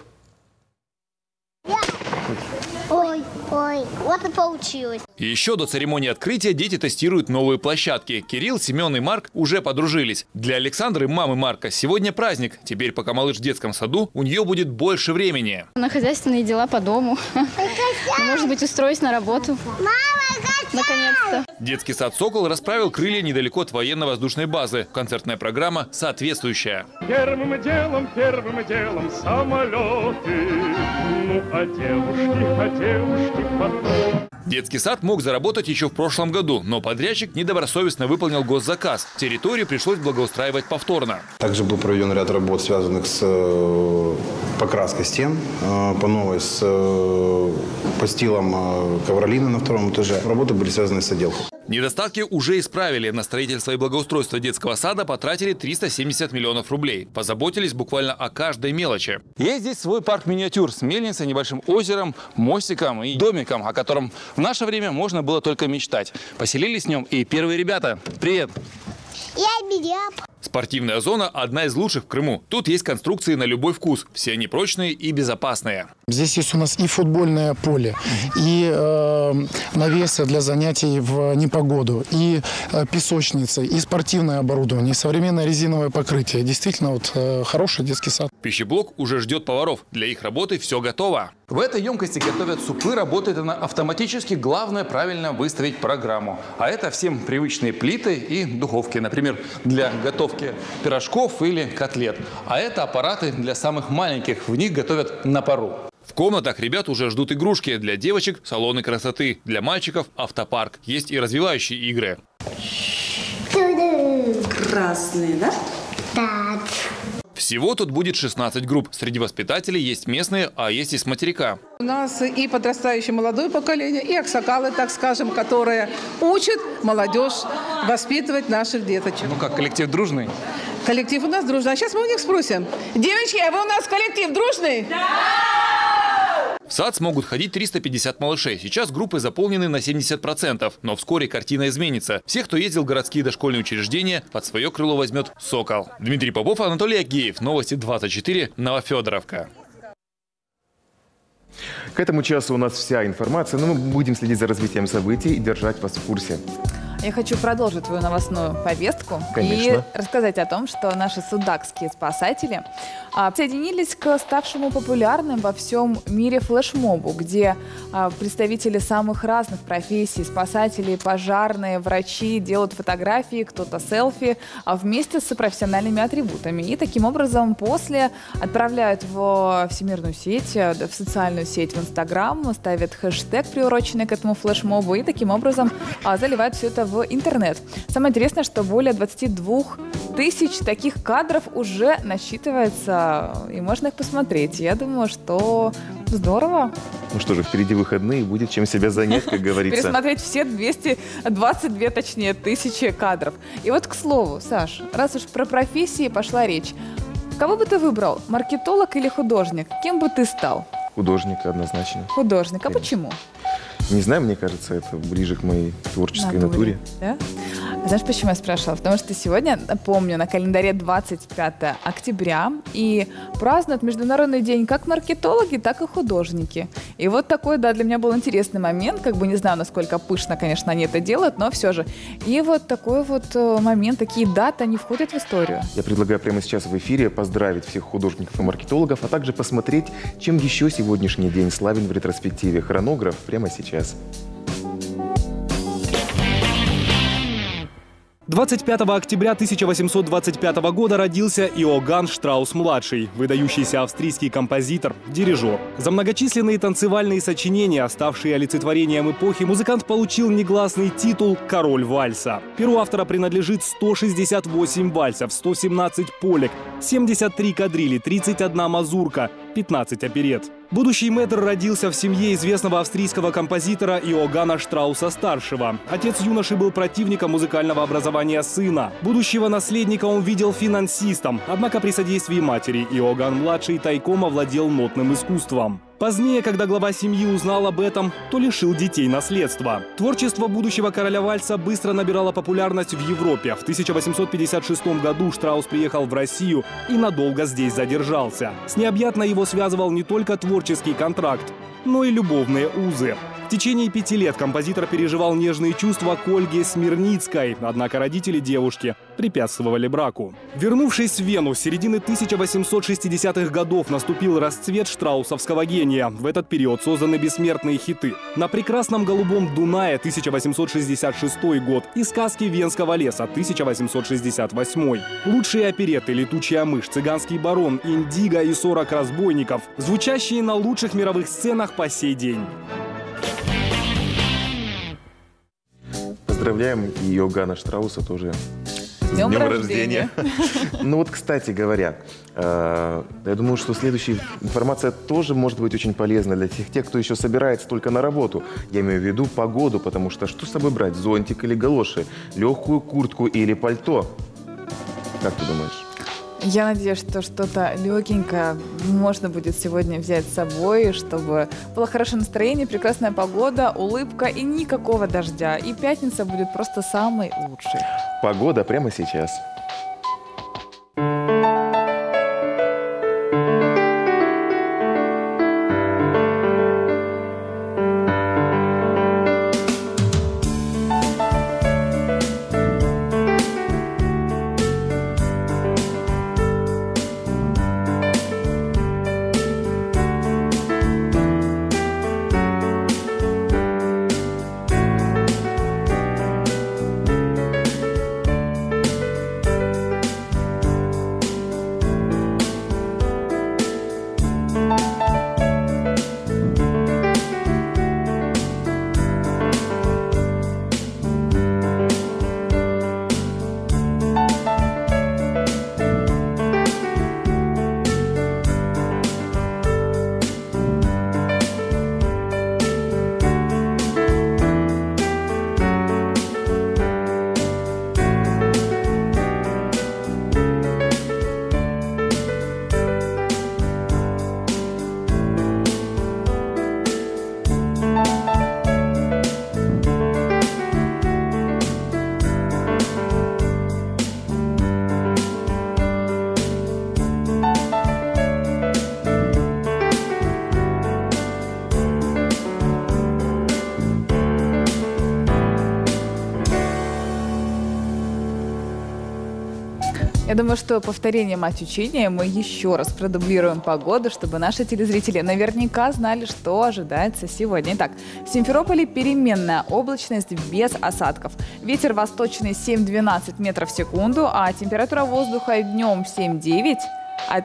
Ой, ой, вот и получилось. Еще до церемонии открытия дети тестируют новые площадки. Кирилл, Семен и Марк уже подружились. Для Александры, мамы Марка, сегодня праздник. Теперь, пока малыш в детском саду, у нее будет больше времени. На хозяйственные дела по дому. Может быть, устроюсь на работу. Наконец-то. Детский сад «Сокол» расправил крылья недалеко от военно-воздушной базы. Концертная программа соответствующая. Первым делом, первым делом самолеты. Ну, а девушки, а девушки потом. Детский сад мог заработать еще в прошлом году, но подрядчик недобросовестно выполнил госзаказ. Территорию пришлось благоустраивать повторно. Также был проведен ряд работ, связанных с покраской стен, по новой, с постилом ковролина на втором этаже. Работы были связаны с отделкой. Недостатки уже исправили. На строительство и благоустройство детского сада потратили триста семьдесят миллионов рублей. Позаботились буквально о каждой мелочи. Есть здесь свой парк-миниатюр с мельницей, небольшим озером, мостиком и домиком, о котором в наше время можно было только мечтать. Поселились в нем и первые ребята. Привет! Я меня. Спортивная зона – одна из лучших в Крыму. Тут есть конструкции на любой вкус. Все они прочные и безопасные. Здесь есть у нас и футбольное поле, и э, навесы для занятий в непогоду, и э, песочницы, и спортивное оборудование, и современное резиновое покрытие. Действительно, вот э, хороший детский сад. Пищеблок уже ждет поваров. Для их работы все готово. В этой емкости готовят супы, работает она автоматически. Главное – правильно выставить программу. А это всем привычные плиты и духовки, например, для готовки пирожков или котлет. А это аппараты для самых маленьких. В них готовят на пару. В комнатах ребят уже ждут игрушки. Для девочек – салоны красоты. Для мальчиков – автопарк. Есть и развивающие игры. Красные, да? Да. Всего тут будет шестнадцать групп. Среди воспитателей есть местные, а есть и с материка. У нас и подрастающее молодое поколение, и аксакалы, так скажем, которые учат молодежь воспитывать наших деточек. Ну как, коллектив дружный? Коллектив у нас дружный. А сейчас мы у них спросим. Девочки, а вы у нас коллектив дружный? Да! В сад смогут ходить триста пятьдесят малышей. Сейчас группы заполнены на семьдесят процентов. Но вскоре картина изменится. Всех, кто ездил в городские дошкольные учреждения, под свое крыло возьмет «Сокол». Дмитрий Попов, Анатолий Агеев. Новости двадцать четыре. Новофедоровка. К этому часу у нас вся информация, но мы будем следить за развитием событий и держать вас в курсе. Я хочу продолжить твою новостную повестку. Конечно. И рассказать о том, что наши судакские спасатели а, присоединились к ставшему популярным во всем мире флешмобу, где а, представители самых разных профессий, спасатели, пожарные, врачи делают фотографии, кто-то селфи, а вместе с профессиональными атрибутами. И таким образом после отправляют в всемирную сеть, в социальную сеть, в Инстаграм, ставят хэштег, приуроченный к этому флешмобу, и таким образом а, заливают все это в в интернет. Самое интересное, что более двадцати двух тысяч таких кадров уже насчитывается, и можно их посмотреть. Я думаю, что здорово. Ну что же, впереди выходные, будет чем себя занять, как говорится. Пересмотреть все двести двадцать две, точнее, тысячи кадров. И вот, к слову, Саш, раз уж про профессии пошла речь, кого бы ты выбрал, маркетолог или художник? Кем бы ты стал? Художник, однозначно. Художник. А почему? Не знаю, мне кажется, это ближе к моей творческой натуре. Да? Знаешь, почему я спрашивала? Потому что сегодня, помню, на календаре двадцать пятое октября, и празднуют Международный день как маркетологи, так и художники. И вот такой, да, для меня был интересный момент, как бы не знаю, насколько пышно, конечно, они это делают, но все же. И вот такой вот момент, такие даты, они входят в историю. Я предлагаю прямо сейчас в эфире поздравить всех художников и маркетологов, а также посмотреть, чем еще сегодняшний день славен в ретроспективе. Хронограф прямо сейчас. двадцать пятого октября тысяча восемьсот двадцать пятого года родился Иоганн Штраус-младший, выдающийся австрийский композитор, дирижер. За многочисленные танцевальные сочинения, ставшие олицетворением эпохи, музыкант получил негласный титул «Король вальса». Перу автора принадлежит сто шестьдесят восемь вальсов, сто семнадцать полек, семьдесят три кадрили, тридцать одна мазурка, пятнадцать оперет. Будущий мэтр родился в семье известного австрийского композитора Иоганна Штрауса-старшего. Отец юноши был противником музыкального образования сына. Будущего наследника он видел финансистом, однако при содействии матери Иоганн-младший тайком овладел нотным искусством. Позднее, когда глава семьи узнал об этом, то лишил детей наследства. Творчество будущего короля вальса быстро набирало популярность в Европе. В тысяча восемьсот пятьдесят шестом году Штраус приехал в Россию и надолго здесь задержался. С необъятной его связывал не только творческий контракт, но и любовные узы. В течение пяти лет композитор переживал нежные чувства к Ольге Смирницкой, однако родители девушки препятствовали браку. Вернувшись в Вену, с середины тысяча восемьсот шестидесятых годов наступил расцвет штраусовского гения. В этот период созданы бессмертные хиты «На прекрасном голубом Дунае» тысяча восемьсот шестьдесят шестой год и «Сказки Венского леса» тысяча восемьсот шестьдесят восьмой. Лучшие оперетты «Летучая мышь», «Цыганский барон», «Индиго» и «сорок разбойников», звучащие на лучших мировых сценах по сей день. Поздравляем и Иоганна Штрауса тоже с Днем днем рождения. рождения. Ну вот, кстати говоря, э, я думаю, что следующая информация тоже может быть очень полезна для тех, тех, кто еще собирается только на работу. Я имею в виду погоду, потому что что с собой брать? Зонтик или галоши? Легкую куртку или пальто? Как ты думаешь? Я надеюсь, что что-то легенькое можно будет сегодня взять с собой, чтобы было хорошее настроение, прекрасная погода, улыбка и никакого дождя. И пятница будет просто самой лучшей. Погода прямо сейчас. Я думаю, что повторение мать учения, мы еще раз продублируем погоду, чтобы наши телезрители наверняка знали, что ожидается сегодня. Итак, в Симферополе переменная облачность без осадков. Ветер восточный семь-двенадцать метров в секунду, а температура воздуха днем семь-девять, а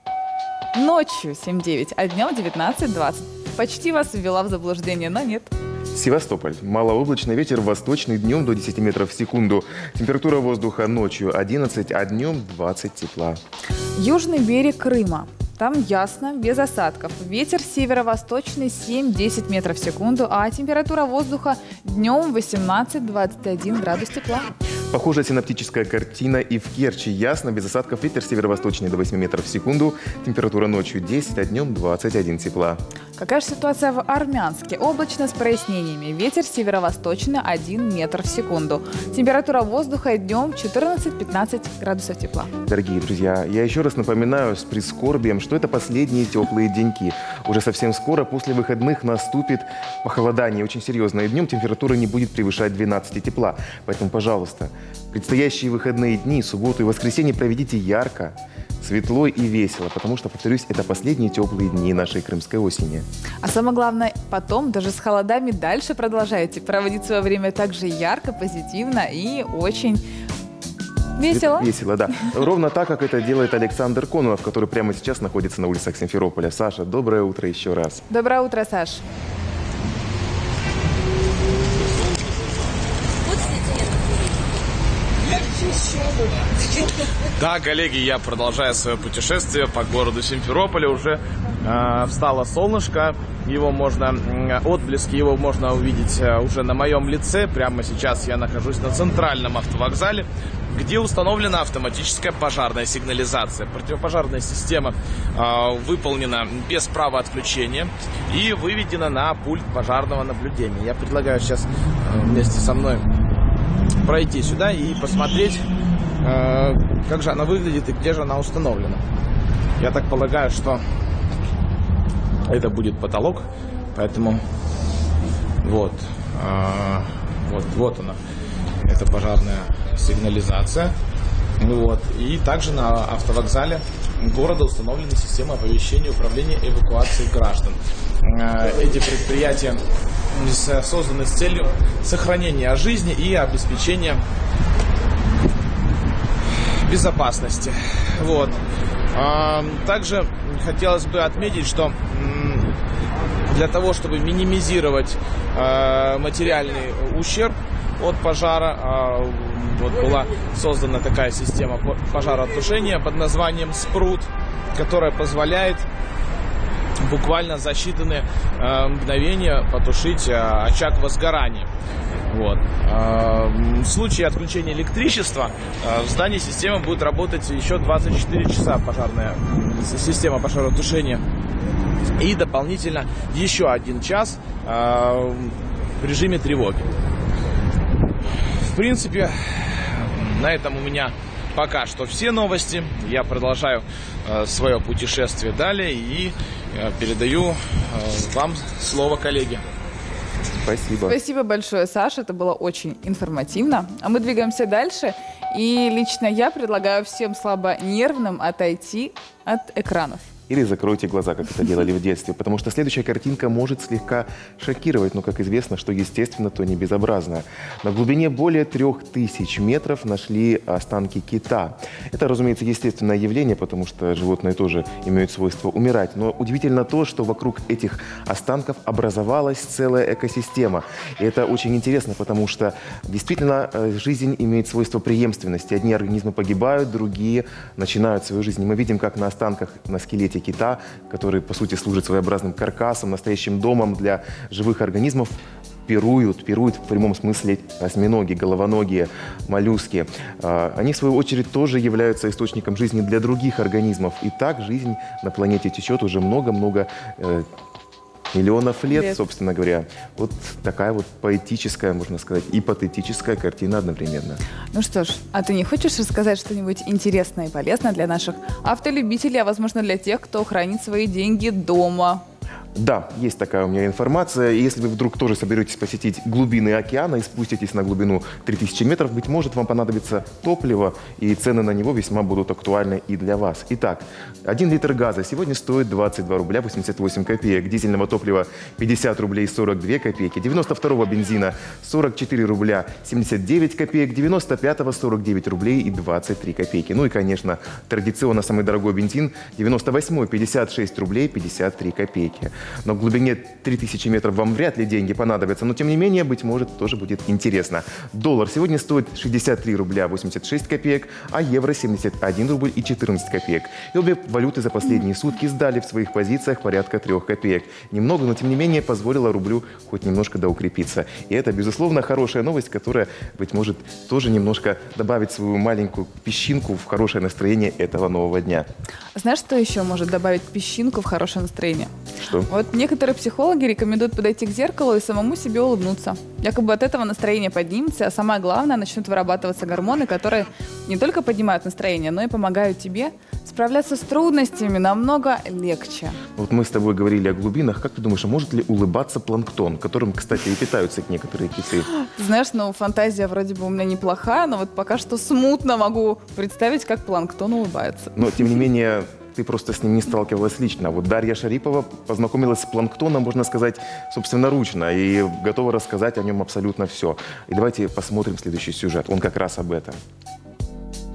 ночью семь-девять, а днем девятнадцать-двадцать. Почти вас ввела в заблуждение, но нет. Севастополь. Малооблачный ветер восточный днем до десяти метров в секунду. Температура воздуха ночью одиннадцать, а днем двадцать тепла. Южный берег Крыма. Там ясно, без осадков. Ветер северо-восточный семь-десять метров в секунду, а температура воздуха днем восемнадцать-двадцать один градус тепла. Похожая синоптическая картина и в Керчи. Ясно, без осадков, ветер северо-восточный до восьми метров в секунду. Температура ночью десять, а днем двадцать один тепла. Какая же ситуация в Армянске? Облачно с прояснениями. Ветер северо-восточный один метр в секунду. Температура воздуха днем четырнадцать-пятнадцать градусов тепла. Дорогие друзья, я еще раз напоминаю с прискорбием, что это последние теплые деньки. Уже совсем скоро после выходных наступит похолодание очень серьезное. И днем температура не будет превышать двенадцати тепла. Поэтому, пожалуйста, предстоящие выходные дни, субботу и воскресенье проведите ярко, светло и весело, потому что, повторюсь, это последние теплые дни нашей крымской осени. А самое главное, потом даже с холодами дальше продолжаете проводить свое время также ярко, позитивно и очень Весело? Весело, да. Ровно так, как это делает Александр Кононов, который прямо сейчас находится на улицах Симферополя. Саша, доброе утро еще раз. Доброе утро, Саш. Да, коллеги, я продолжаю свое путешествие по городу Симферополя. Уже э, встало солнышко, его можно, э, отблески его можно увидеть э, уже на моем лице. Прямо сейчас я нахожусь на центральном автовокзале, где установлена автоматическая пожарная сигнализация. Противопожарная система э, выполнена без права отключения и выведена на пульт пожарного наблюдения. Я предлагаю сейчас э, вместе со мной пройти сюда и посмотреть, э, как же она выглядит и где же она установлена. Я так полагаю, что это будет потолок, поэтому вот, э, вот, вот она, это пожарная сигнализация. Вот. И также на автовокзале города установлена система оповещения управления эвакуацией граждан. Эти предприятия созданы с целью сохранения жизни и обеспечения безопасности. Вот. Также хотелось бы отметить, что для того, чтобы минимизировать материальный ущерб от пожара, вот была создана такая система пожаротушения под названием «Спрут», которая позволяет буквально за считанные э, мгновения потушить э, очаг возгорания. Вот. Э, в случае отключения электричества э, в здании система будет работать еще двадцать четыре часа, пожарная система пожаротушения. И дополнительно еще один час э, в режиме тревоги. В принципе, на этом у меня пока что все новости. Я продолжаю э, свое путешествие далее и э, передаю э, вам слово, коллеги. Спасибо. Спасибо большое, Саша. Это было очень информативно. А мы двигаемся дальше. И лично я предлагаю всем слабонервным отойти от экранов. Или закройте глаза, как это делали в детстве, потому что следующая картинка может слегка шокировать, но, как известно, что естественно, то не безобразно. На глубине более трех тысяч метров нашли останки кита. Это, разумеется, естественное явление, потому что животные тоже имеют свойство умирать. Но удивительно то, что вокруг этих останков образовалась целая экосистема. И это очень интересно, потому что действительно жизнь имеет свойство преемственности. Одни организмы погибают, другие начинают свою жизнь. И мы видим, как на останках, на скелете кита, который, по сути, служит своеобразным каркасом, настоящим домом для живых организмов, пируют, пируют в прямом смысле осьминоги, головоногие, моллюски. Они, в свою очередь, тоже являются источником жизни для других организмов. И так жизнь на планете течет уже много-много э, миллионов лет, лет, собственно говоря. Вот такая вот поэтическая, можно сказать, и патетическая картина одновременно. Ну что ж, а ты не хочешь рассказать что-нибудь интересное и полезное для наших автолюбителей, а возможно для тех, кто хранит свои деньги дома? Да, есть такая у меня информация. Если вы вдруг тоже соберетесь посетить глубины океана и спуститесь на глубину три тысячи метров, быть может, вам понадобится топливо, и цены на него весьма будут актуальны и для вас. Итак, один литр газа сегодня стоит двадцать два рубля восемьдесят восемь копеек, дизельного топлива пятьдесят рублей сорок две копейки, девяносто второго бензина сорок четыре рубля семьдесят девять копеек, девяносто пятого сорок девять рублей и двадцать три копейки. Ну и, конечно, традиционно самый дорогой бензин девяносто восьмой пятьдесят шесть рублей пятьдесят три копейки. На глубине три тысячи метров вам вряд ли деньги понадобятся, но тем не менее, быть может, тоже будет интересно. Доллар сегодня стоит шестьдесят три рубля восемьдесят шесть копеек, а евро семьдесят один рубль и четырнадцать копеек. И обе валюты за последние сутки сдали в своих позициях порядка трех копеек. Немного, но тем не менее позволило рублю хоть немножко доукрепиться. И это, безусловно, хорошая новость, которая, быть может, тоже немножко добавит свою маленькую песчинку в хорошее настроение этого нового дня. Знаешь, что еще может добавить песчинку в хорошее настроение? Что? Вот некоторые психологи рекомендуют подойти к зеркалу и самому себе улыбнуться. Якобы от этого настроение поднимется, а самое главное, начнут вырабатываться гормоны, которые не только поднимают настроение, но и помогают тебе справляться с трудностями намного легче. Вот мы с тобой говорили о глубинах. Как ты думаешь, а может ли улыбаться планктон, которым, кстати, и питаются некоторые киты? Ты знаешь, ну, фантазия вроде бы у меня неплохая, но вот пока что смутно могу представить, как планктон улыбается. Но, тем не менее, ты просто с ним не сталкивалась лично. Вот Дарья Шарипова познакомилась с планктоном, можно сказать, собственноручно, и готова рассказать о нем абсолютно все. И давайте посмотрим следующий сюжет. Он как раз об этом.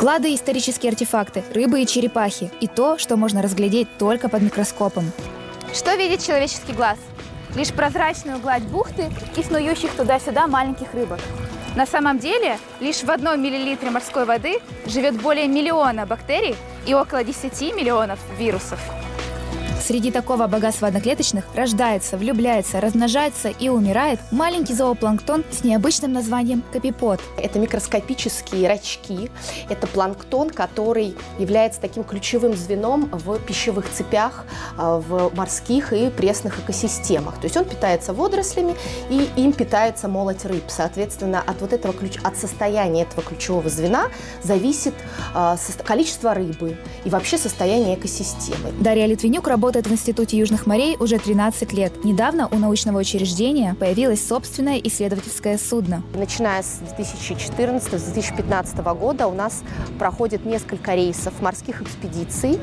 Клады и исторические артефакты, рыбы и черепахи. И то, что можно разглядеть только под микроскопом. Что видит человеческий глаз? Лишь прозрачную гладь бухты и снующих туда-сюда маленьких рыбок. На самом деле, лишь в одном миллилитре морской воды живет более миллиона бактерий и около десяти миллионов вирусов. Среди такого богатства одноклеточных рождается, влюбляется, размножается и умирает маленький зоопланктон с необычным названием копипод. Это микроскопические рачки. Это планктон, который является таким ключевым звеном в пищевых цепях, в морских и пресных экосистемах. То есть он питается водорослями, и им питается молоть рыб. Соответственно, от, вот этого ключ... от состояния этого ключевого звена зависит э, количество рыбы и вообще состояние экосистемы. Дарья Литвинюк работает в Институте Южных морей уже тринадцать лет. Недавно у научного учреждения появилось собственное исследовательское судно. Начиная с две тысячи четырнадцатого — две тысячи пятнадцатого года у нас проходит несколько рейсов морских экспедиций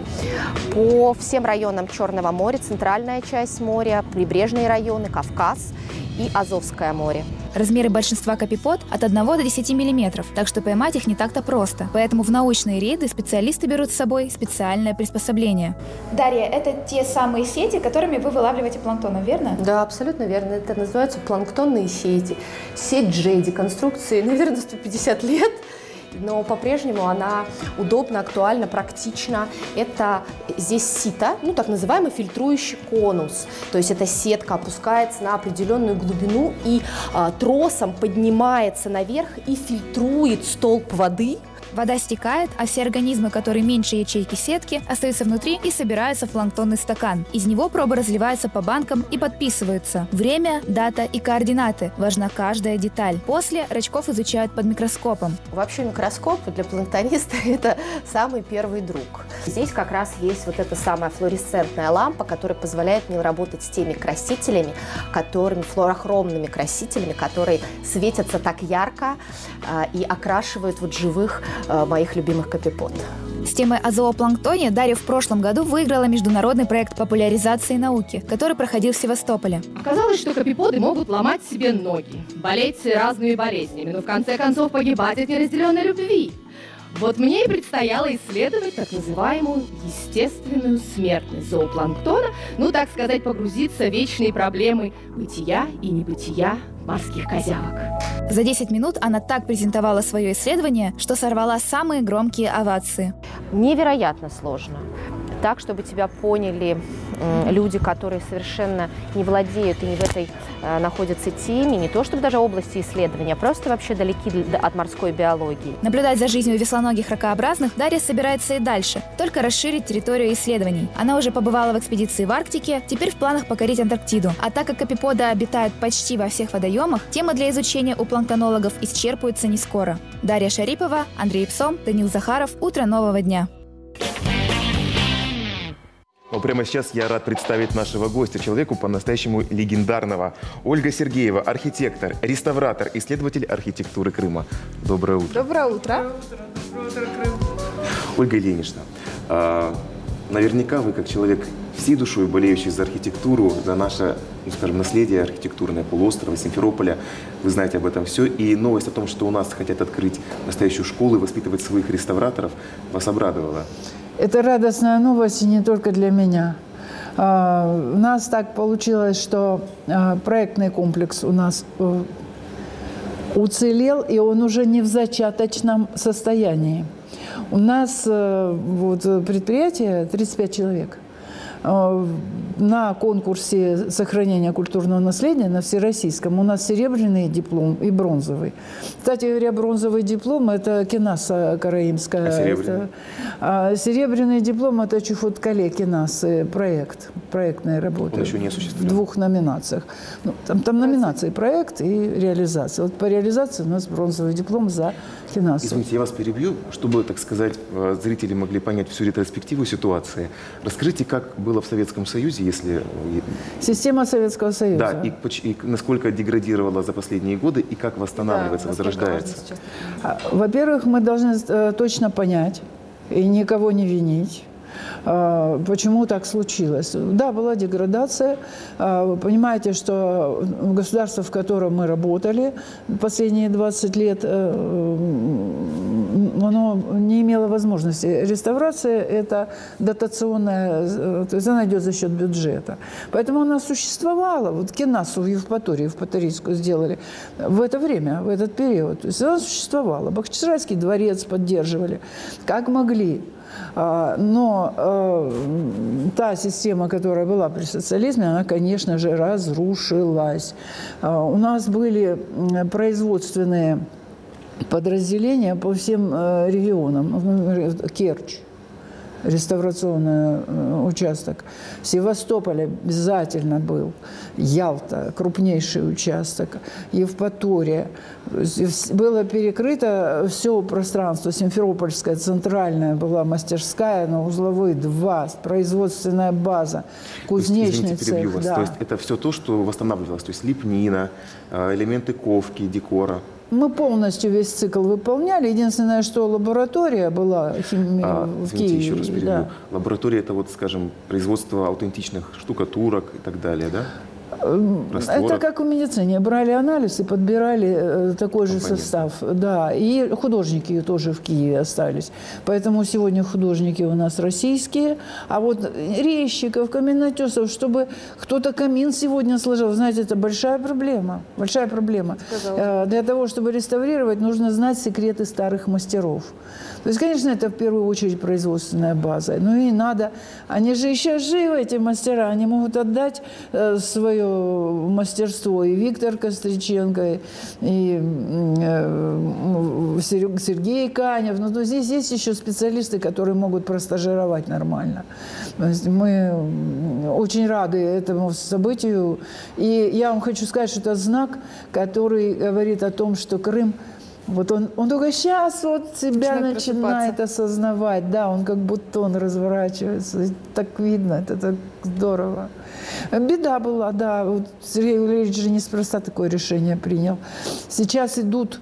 по всем районам Черного моря, центральная часть моря, прибрежные районы, Кавказ и Азовское море. Размеры большинства копипод от одного до десяти миллиметров, так что поймать их не так-то просто. Поэтому в научные рейды специалисты берут с собой специальное приспособление. Дарья, это те самые сети, которыми вы вылавливаете планктон, верно? Да, абсолютно верно. Это называются планктонные сети. Сеть Джеди, конструкции, наверное, сто пятьдесят лет. Но по-прежнему она удобна, актуальна, практична. Это здесь сито, ну так называемый фильтрующий конус. То есть эта сетка опускается на определенную глубину и а, тросом поднимается наверх и фильтрует столб воды. Вода стекает, а все организмы, которые меньше ячейки сетки, остаются внутри и собираются в планктонный стакан. Из него пробы разливаются по банкам и подписываются. Время, дата и координаты. Важна каждая деталь. После рачков изучают под микроскопом. Вообще микроскоп для планктониста – это самый первый друг. Здесь как раз есть вот эта самая флуоресцентная лампа, которая позволяет мне работать с теми красителями, которыми, флуорохромными красителями, которые светятся так ярко э, и окрашивают вот живых моих любимых копипод. С темой о зоопланктоне Дарья в прошлом году выиграла международный проект популяризации науки, который проходил в Севастополе. Оказалось, что копиподы могут ломать себе ноги, болеть разными болезнями, но в конце концов погибать от неразделенной любви. Вот мне и предстояло исследовать так называемую естественную смертность зоопланктона, ну, так сказать, погрузиться в вечные проблемы бытия и небытия морских козявок. За десять минут она так презентовала свое исследование, что сорвала самые громкие овации. Невероятно сложно. Так, чтобы тебя поняли э, люди, которые совершенно не владеют и не в этой э, находятся теме, не то чтобы даже области исследования, а просто вообще далеки от морской биологии. Наблюдать за жизнью веслоногих ракообразных Дарья собирается и дальше, только расширить территорию исследований. Она уже побывала в экспедиции в Арктике, теперь в планах покорить Антарктиду. А так как копиподы обитают почти во всех водоемах, темы для изучения у планктонологов исчерпываются не скоро. Дарья Шарипова, Андрей Псом, Данил Захаров. Утро нового дня. Но прямо сейчас я рад представить нашего гостя, человеку по-настоящему легендарного. Ольга Сергеева, архитектор, реставратор, исследователь архитектуры Крыма. Доброе утро. Доброе утро. Доброе утро, Крым. Ольга Ильинична, а, наверняка вы, как человек всей душой болеющий за архитектуру, за наше, ну, скажем, наследие архитектурное полуострова, Симферополя, вы знаете об этом все. И новость о том, что у нас хотят открыть настоящую школу и воспитывать своих реставраторов, вас обрадовала. Это радостная новость и не только для меня. У нас так получилось, что проектный комплекс у нас уцелел, и он уже не в зачаточном состоянии. У нас вот, предприятие тридцать пять человек. На конкурсе сохранения культурного наследия на всероссийском у нас серебряный диплом и бронзовый. Кстати говоря, бронзовый диплом – это Кинас караимская. А серебряный? Это, а серебряный диплом – это Чуфут-Кале Кинас, проект, проектная работа. Он еще не осуществлен? В двух номинациях. Ну, там, там номинации – проект и реализация. Вот по реализации у нас бронзовый диплом за Кинас. Извините, я вас перебью, чтобы, так сказать, зрители могли понять всю ретроспективу ситуации. Расскажите, как было в Советском Союзе, если... Система Советского Союза. Да, и, и насколько деградировала за последние годы, и как восстанавливается, да, возрождается. Во-первых, мы должны точно понять, и никого не винить, Почему так случилось? Да, была деградация. Вы понимаете, что государство, в котором мы работали последние двадцать лет, оно не имело возможности. Реставрация – это дотационная, то есть она идет за счет бюджета. Поэтому она существовала. Вот Кенасу в Евпатории, Евпаторийскую сделали в это время, в этот период. То есть она существовала. Бахчисарайский дворец поддерживали, как могли. Но э, та система, которая была при социализме, она, конечно же, разрушилась. У нас были производственные подразделения по всем э, регионам. Керчь, реставрационный э, участок. Севастополь обязательно был. Ялта, крупнейший участок. Евпатория. Было перекрыто все пространство. Симферопольская центральная была мастерская, на узловой два, производственная база, кузнечный цех. Извините, вас. Да. То есть это все то, что восстанавливалось? То есть лепнина, элементы ковки, декора? Мы полностью весь цикл выполняли. Единственное, что лаборатория была хими... а, в извините, Киеве. еще раз перебью. Да. Лаборатория – это, вот, скажем, производство аутентичных штукатурок и так далее, да? Растворок. Это как в медицине. Брали анализ и подбирали такой же Компоненты. состав. Да. И художники тоже в Киеве остались. Поэтому сегодня художники у нас российские. А вот резчиков, каменотесов, чтобы кто-то камин сегодня сложил, знаете, это большая проблема. Большая проблема. Сказала. Для того, чтобы реставрировать, нужно знать секреты старых мастеров. То есть, конечно, это в первую очередь производственная база. Ну и надо. Они же еще живы, эти мастера. Они могут отдать свое мастерство. И Виктор Костриченко, и Сергей Канев. Но ну, здесь есть еще специалисты, которые могут простажировать нормально. То есть мы очень рады этому событию. И я вам хочу сказать, что это знак, который говорит о том, что Крым, вот он, он только сейчас вот себя начинает, начинает осознавать. Да, он как бутон разворачивается. Так видно, это так здорово. Беда была, да. Вот Сергей Валерьевич же неспроста такое решение принял. Сейчас идут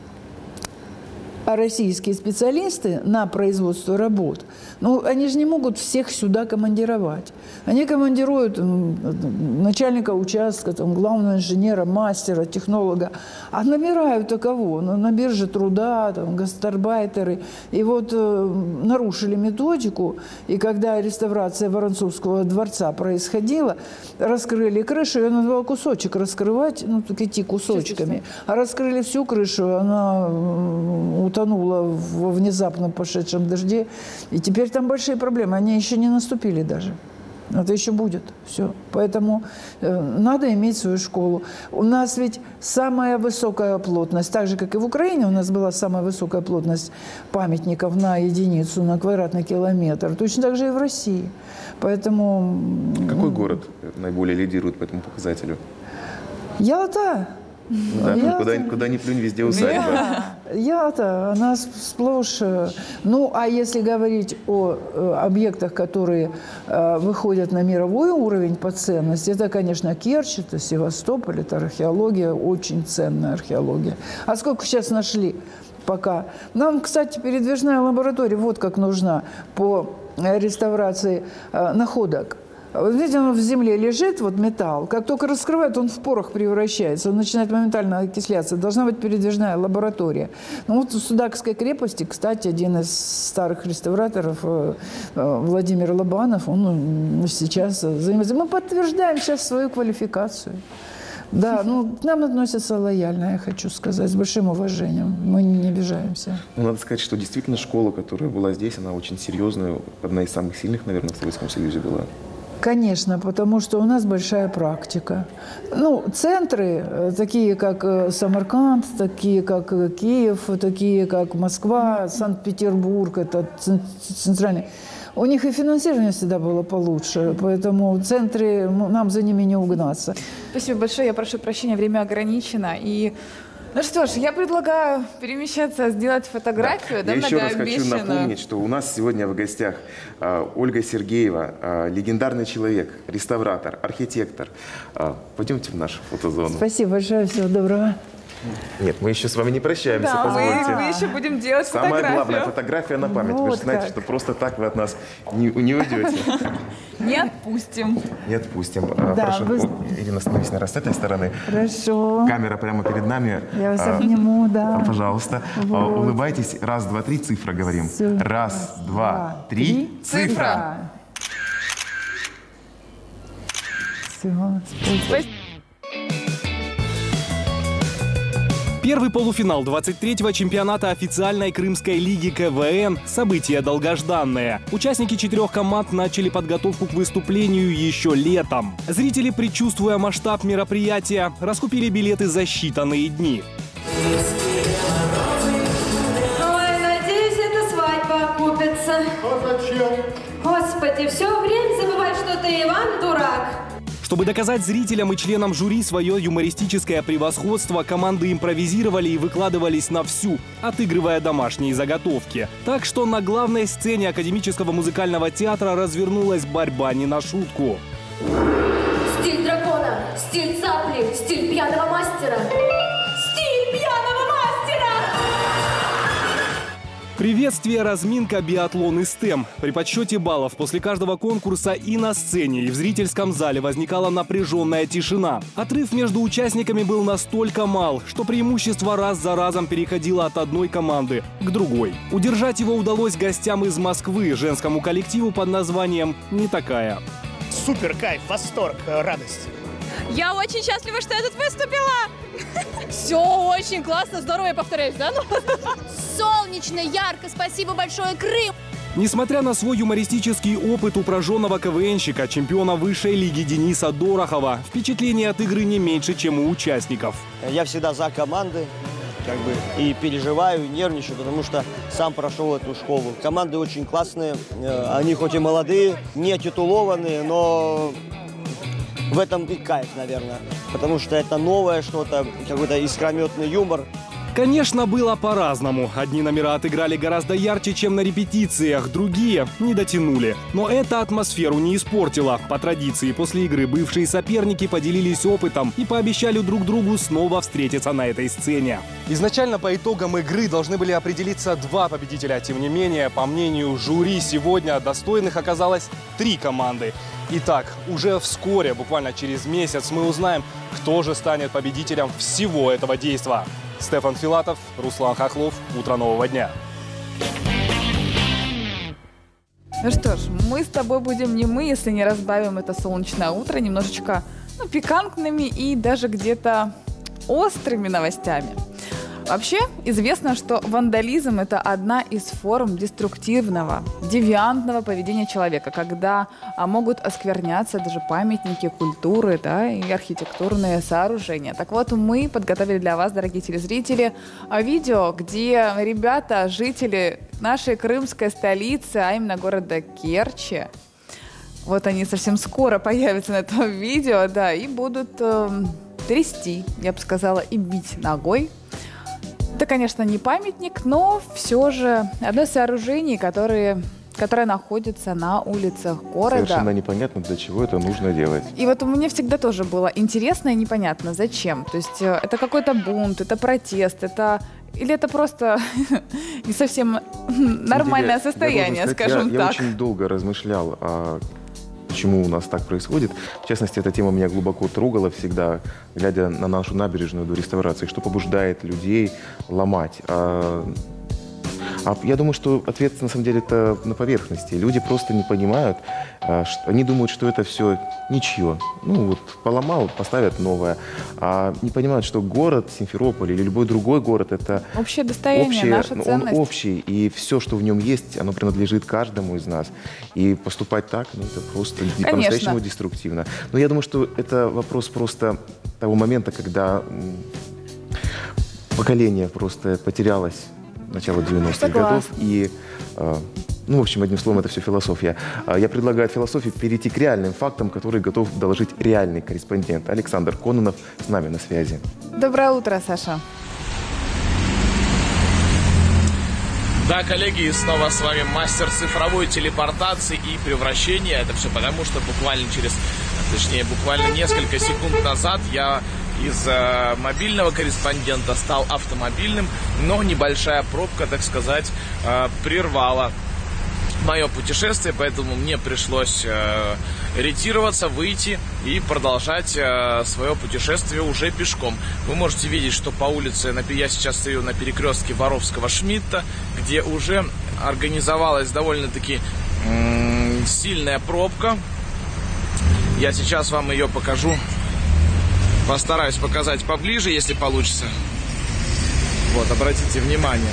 российские специалисты на производство работ. Ну, они же не могут всех сюда командировать. Они командируют начальника участка, там, главного инженера, мастера, технолога. А набирают кого? Ну, на бирже труда, там, гастарбайтеры. И вот э, нарушили методику. И когда реставрация Воронцовского дворца происходила, раскрыли крышу, ее надо было кусочек раскрывать, ну, так идти кусочками. А раскрыли всю крышу, она утонула во внезапно пошедшем дожде. И теперь там большие проблемы. Они еще не наступили даже. Это еще будет. Все. Поэтому э, надо иметь свою школу. У нас ведь самая высокая плотность, так же, как и в Украине, у нас была самая высокая плотность памятников на единицу, на квадратный километр. Точно так же и в России. Поэтому... Какой город наиболее лидирует по этому показателю? Ялта. Да, ну, куда, куда ни плюнь, везде усадьба. Да, Ялта, она сплошь. Ну, а если говорить о э, объектах, которые э, выходят на мировой уровень по ценности, это, конечно, Керчь, это Севастополь, это археология, очень ценная археология. А сколько сейчас нашли пока? Нам, кстати, передвижная лаборатория вот как нужна по реставрации э, находок. Вот видите, он в земле лежит, вот металл. Как только раскрывает, он в порох превращается. Он начинает моментально окисляться. Должна быть передвижная лаборатория. Ну, вот в Судакской крепости, кстати, один из старых реставраторов, Владимир Лобанов, он сейчас занимается. Мы подтверждаем сейчас свою квалификацию. Да, ну, к нам относятся лояльно, я хочу сказать, с большим уважением. Мы не обижаемся. Ну, надо сказать, что действительно школа, которая была здесь, она очень серьезная. Одна из самых сильных, наверное, в Советском Союзе была. Конечно, потому что у нас большая практика. Ну, центры, такие как Самарканд, такие как Киев, такие как Москва, Санкт-Петербург, это центральный. У них и финансирование всегда было получше, поэтому в центре нам за ними не угнаться. Спасибо большое, я прошу прощения, время ограничено. И ну что ж, я предлагаю перемещаться, сделать фотографию, да, да, я еще раз хочу многообещанную. напомнить, что у нас сегодня в гостях э, Ольга Сергеева, э, легендарный человек, реставратор, архитектор. Э, пойдемте в нашу фотозону. Спасибо большое, всего доброго. Нет, мы еще с вами не прощаемся, да, позвольте. Мы, мы еще будем делать Самое фотографию. главное, фотография на память. Вот вы же знаете, как. Что просто так вы от нас не, не уйдете. Не отпустим. Не отпустим. Да, Прошу, вы... Ирина, становись, наверное, с этой стороны. Хорошо. Камера прямо перед нами. Я вас обниму, да. Пожалуйста. Вот. Улыбайтесь. Раз, два, три, цифра говорим. Все. Раз, два, три, цифра. Все, спасибо. Первый полуфинал двадцать третьего чемпионата официальной крымской лиги ка вэ эн – событие долгожданное. Участники четырех команд начали подготовку к выступлению еще летом. Зрители, предчувствуя масштаб мероприятия, раскупили билеты за считанные дни. Ой, надеюсь, эта свадьба окупится. А зачем? Господи, все время забывать, что ты Иван дурак. Чтобы доказать зрителям и членам жюри свое юмористическое превосходство, команды импровизировали и выкладывались на всю, отыгрывая домашние заготовки. Так что на главной сцене Академического музыкального театра развернулась борьба не на шутку. Стиль дракона, стиль цапли, стиль пьяного мастера. Стиль пьяного мастера! Приветствие, разминка, биатлон и стем. При подсчете баллов после каждого конкурса и на сцене, и в зрительском зале возникала напряженная тишина. Отрыв между участниками был настолько мал, что преимущество раз за разом переходило от одной команды к другой. Удержать его удалось гостям из Москвы, женскому коллективу под названием «Не такая». Супер кайф, восторг, радость. Я очень счастлива, что я тут выступила. Все очень классно, здорово, я повторяюсь, да? Ну? Солнечно, ярко, спасибо большое, Крым! Несмотря на свой юмористический опыт у прожженного ка вэ энщика, чемпиона высшей лиги Дениса Дорохова, впечатление от игры не меньше, чем у участников. Я всегда за команды, как бы, и переживаю, и нервничаю, потому что сам прошел эту школу. Команды очень классные, они хоть и молодые, не титулованные, но в этом и кайф, наверное, потому что это новое что-то, какой-то искрометный юмор. Конечно, было по-разному. Одни номера отыграли гораздо ярче, чем на репетициях, другие не дотянули. Но это атмосферу не испортило. По традиции, после игры бывшие соперники поделились опытом и пообещали друг другу снова встретиться на этой сцене. Изначально по итогам игры должны были определиться два победителя. Тем не менее, по мнению жюри, сегодня достойных оказалось три команды. Итак, уже вскоре, буквально через месяц, мы узнаем, кто же станет победителем всего этого действа. Стефан Филатов, Руслан Хохлов. Утро нового дня. Ну что ж, мы с тобой будем не мы, если не разбавим это солнечное утро немножечко, ну, пикантными и даже где-то острыми новостями. Вообще известно, что вандализм – это одна из форм деструктивного, девиантного поведения человека, когда а, могут оскверняться даже памятники культуры, да, и архитектурные сооружения. Так вот, мы подготовили для вас, дорогие телезрители, видео, где ребята, жители нашей крымской столицы, а именно города Керчи, вот они совсем скоро появятся на этом видео, да, и будут э, трясти, я бы сказала, и бить ногой. Это, конечно, не памятник, но все же одно из сооружений, которые, которое находится на улицах города. Совершенно непонятно, для чего это нужно делать. И вот мне всегда тоже было интересно и непонятно, зачем. То есть это какой-то бунт, это протест, это... Или это просто не совсем нормальное состояние, скажем так. Я очень долго размышлял о... Почему у нас так происходит. В частности, эта тема меня глубоко трогала всегда, глядя на нашу набережную до реставрации. Что побуждает людей ломать? А, а я думаю, что ответ на самом деле это на поверхности. Люди просто не понимают, а, что, они думают, что это все ничье. Ну вот поломал, поставят новое. А не понимают, что город Симферополь или любой другой город это общее достояние, общее, наша ценность. Он общий, и все, что в нем есть, оно принадлежит каждому из нас. И поступать так, ну, это просто по-настоящему деструктивно. Но я думаю, что это вопрос просто того момента, когда поколение просто потерялось начало девяностых годов. И, ну, в общем, одним словом, это все философия. Я предлагаю от философии перейти к реальным фактам, которые готов доложить реальный корреспондент. Александр Кононов с нами на связи. Доброе утро, Саша. Да, коллеги, и снова с вами мастер цифровой телепортации и превращения. Это все потому, что буквально через, точнее, буквально несколько секунд назад я из э, мобильного корреспондента стал автомобильным, но небольшая пробка, так сказать, э, прервала мое путешествие, поэтому мне пришлось э, ретироваться, выйти и продолжать э, свое путешествие уже пешком. Вы можете видеть, что по улице, я сейчас стою на перекрестке Воровского-Шмидта, где уже организовалась довольно-таки э, сильная пробка. Я сейчас вам ее покажу, постараюсь показать поближе, если получится. Вот, обратите внимание.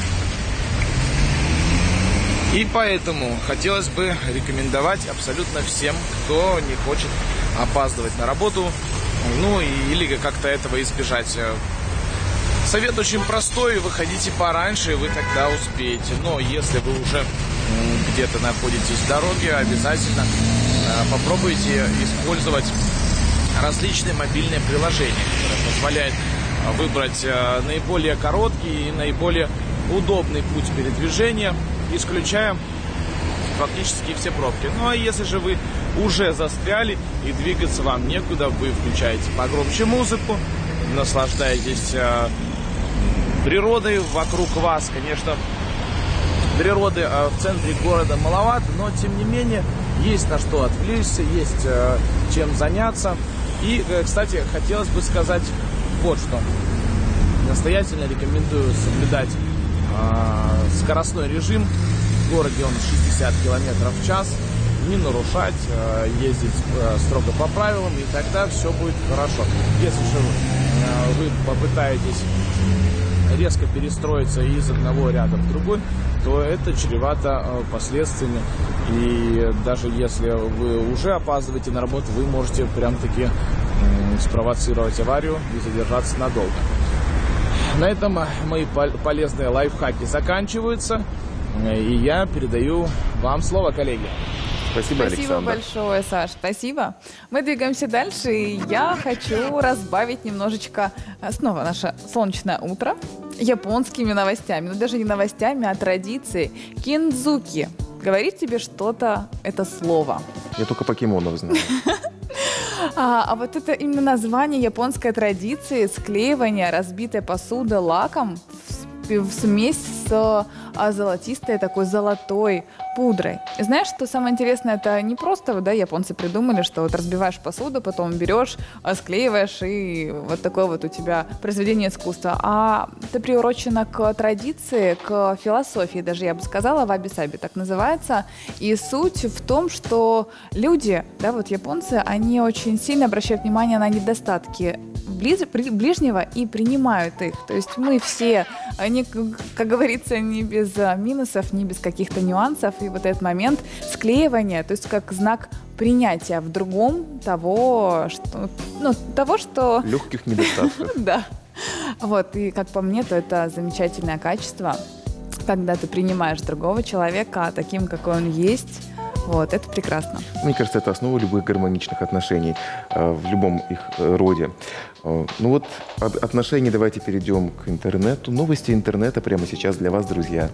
И поэтому хотелось бы рекомендовать абсолютно всем, кто не хочет опаздывать на работу, ну или как-то этого избежать. Совет очень простой: выходите пораньше, и вы тогда успеете. Но если вы уже где-то находитесь в дороге, обязательно попробуйте использовать различные мобильные приложения, которые позволяют выбрать наиболее короткий и наиболее удобный путь передвижения, исключая фактически все пробки. Ну а если же вы уже застряли и двигаться вам некуда, вы включаете погромче музыку, наслаждаетесь э, природой вокруг вас. Конечно, природы э, в центре города маловато, но тем не менее есть на что отвлечься, есть э, чем заняться. И, э, кстати, хотелось бы сказать вот что. Настоятельно рекомендую соблюдать скоростной режим. В городе он шестьдесят километров в час. Не нарушать, ездить строго по правилам, и тогда все будет хорошо. Если же вы попытаетесь резко перестроиться из одного ряда в другой, то это чревато последствиями. И даже если вы уже опаздываете на работу, вы можете прям-таки спровоцировать аварию и задержаться надолго. На этом мои полезные лайфхаки заканчиваются, и я передаю вам слово, коллеги. Спасибо, Спасибо Александр. большое, Саш, спасибо. Мы двигаемся дальше, и я хочу разбавить немножечко снова наше солнечное утро японскими новостями. Ну, даже не новостями, а традицией. Киндзуки. Говорит тебе что-то это слово? Я только покемонов знаю. А, а вот это именно название японской традиции склеивания разбитой посуды лаком в, в смесь с а, золотистой такой золотой пудрой. И знаешь, что самое интересное, это не просто, да, японцы придумали, что вот разбиваешь посуду, потом берешь, склеиваешь, и вот такое вот у тебя произведение искусства. А это приурочено к традиции, к философии, даже я бы сказала, ваби-саби так называется. И суть в том, что люди, да, вот японцы, они очень сильно обращают внимание на недостатки близ, при, ближнего и принимают их. То есть мы все, они, как говорится, не без минусов, не без каких-то нюансов. И вот этот момент склеивания, то есть как знак принятия в другом того, что, ну, того, что... Легких недостатков. Да. Вот, и как по мне, то это замечательное качество, когда ты принимаешь другого человека таким, какой он есть. Вот, это прекрасно. Мне кажется, это основа любых гармоничных отношений э, в любом их э, роде. Э, ну вот от отношений давайте перейдем к интернету. Новости интернета прямо сейчас для вас, друзья.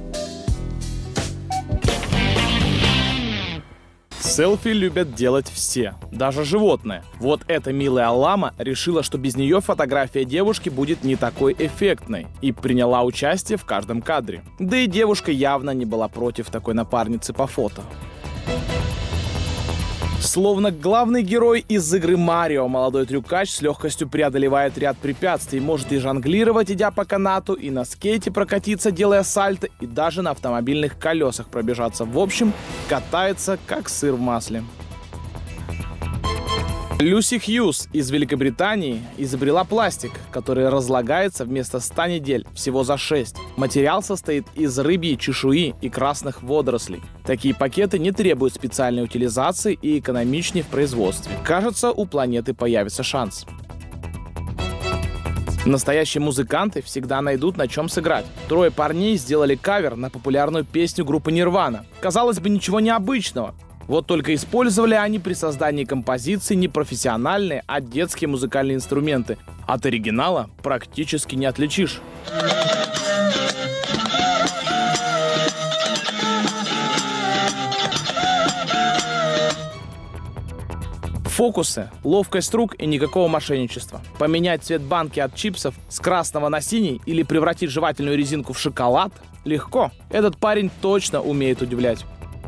Селфи любят делать все, даже животные. Вот эта милая лама решила, что без нее фотография девушки будет не такой эффектной, и приняла участие в каждом кадре. Да и девушка явно не была против такой напарницы по фото. Словно главный герой из игры Марио, молодой трюкач с легкостью преодолевает ряд препятствий, может и жонглировать, идя по канату, и на скейте прокатиться, делая сальто, и даже на автомобильных колесах пробежаться. В общем, катается как сыр в масле. Люси Хьюз из Великобритании изобрела пластик, который разлагается вместо ста недель, всего за шесть. Материал состоит из рыбьей чешуи и красных водорослей. Такие пакеты не требуют специальной утилизации и экономичнее в производстве. Кажется, у планеты появится шанс. Настоящие музыканты всегда найдут на чем сыграть. Трое парней сделали кавер на популярную песню группы Nirvana. Казалось бы, ничего необычного. Вот только использовали они при создании композиции не профессиональные, а детские музыкальные инструменты. От оригинала практически не отличишь. Фокусы, ловкость рук и никакого мошенничества. Поменять цвет банки от чипсов с красного на синий или превратить жевательную резинку в шоколад легко. Этот парень точно умеет удивлять.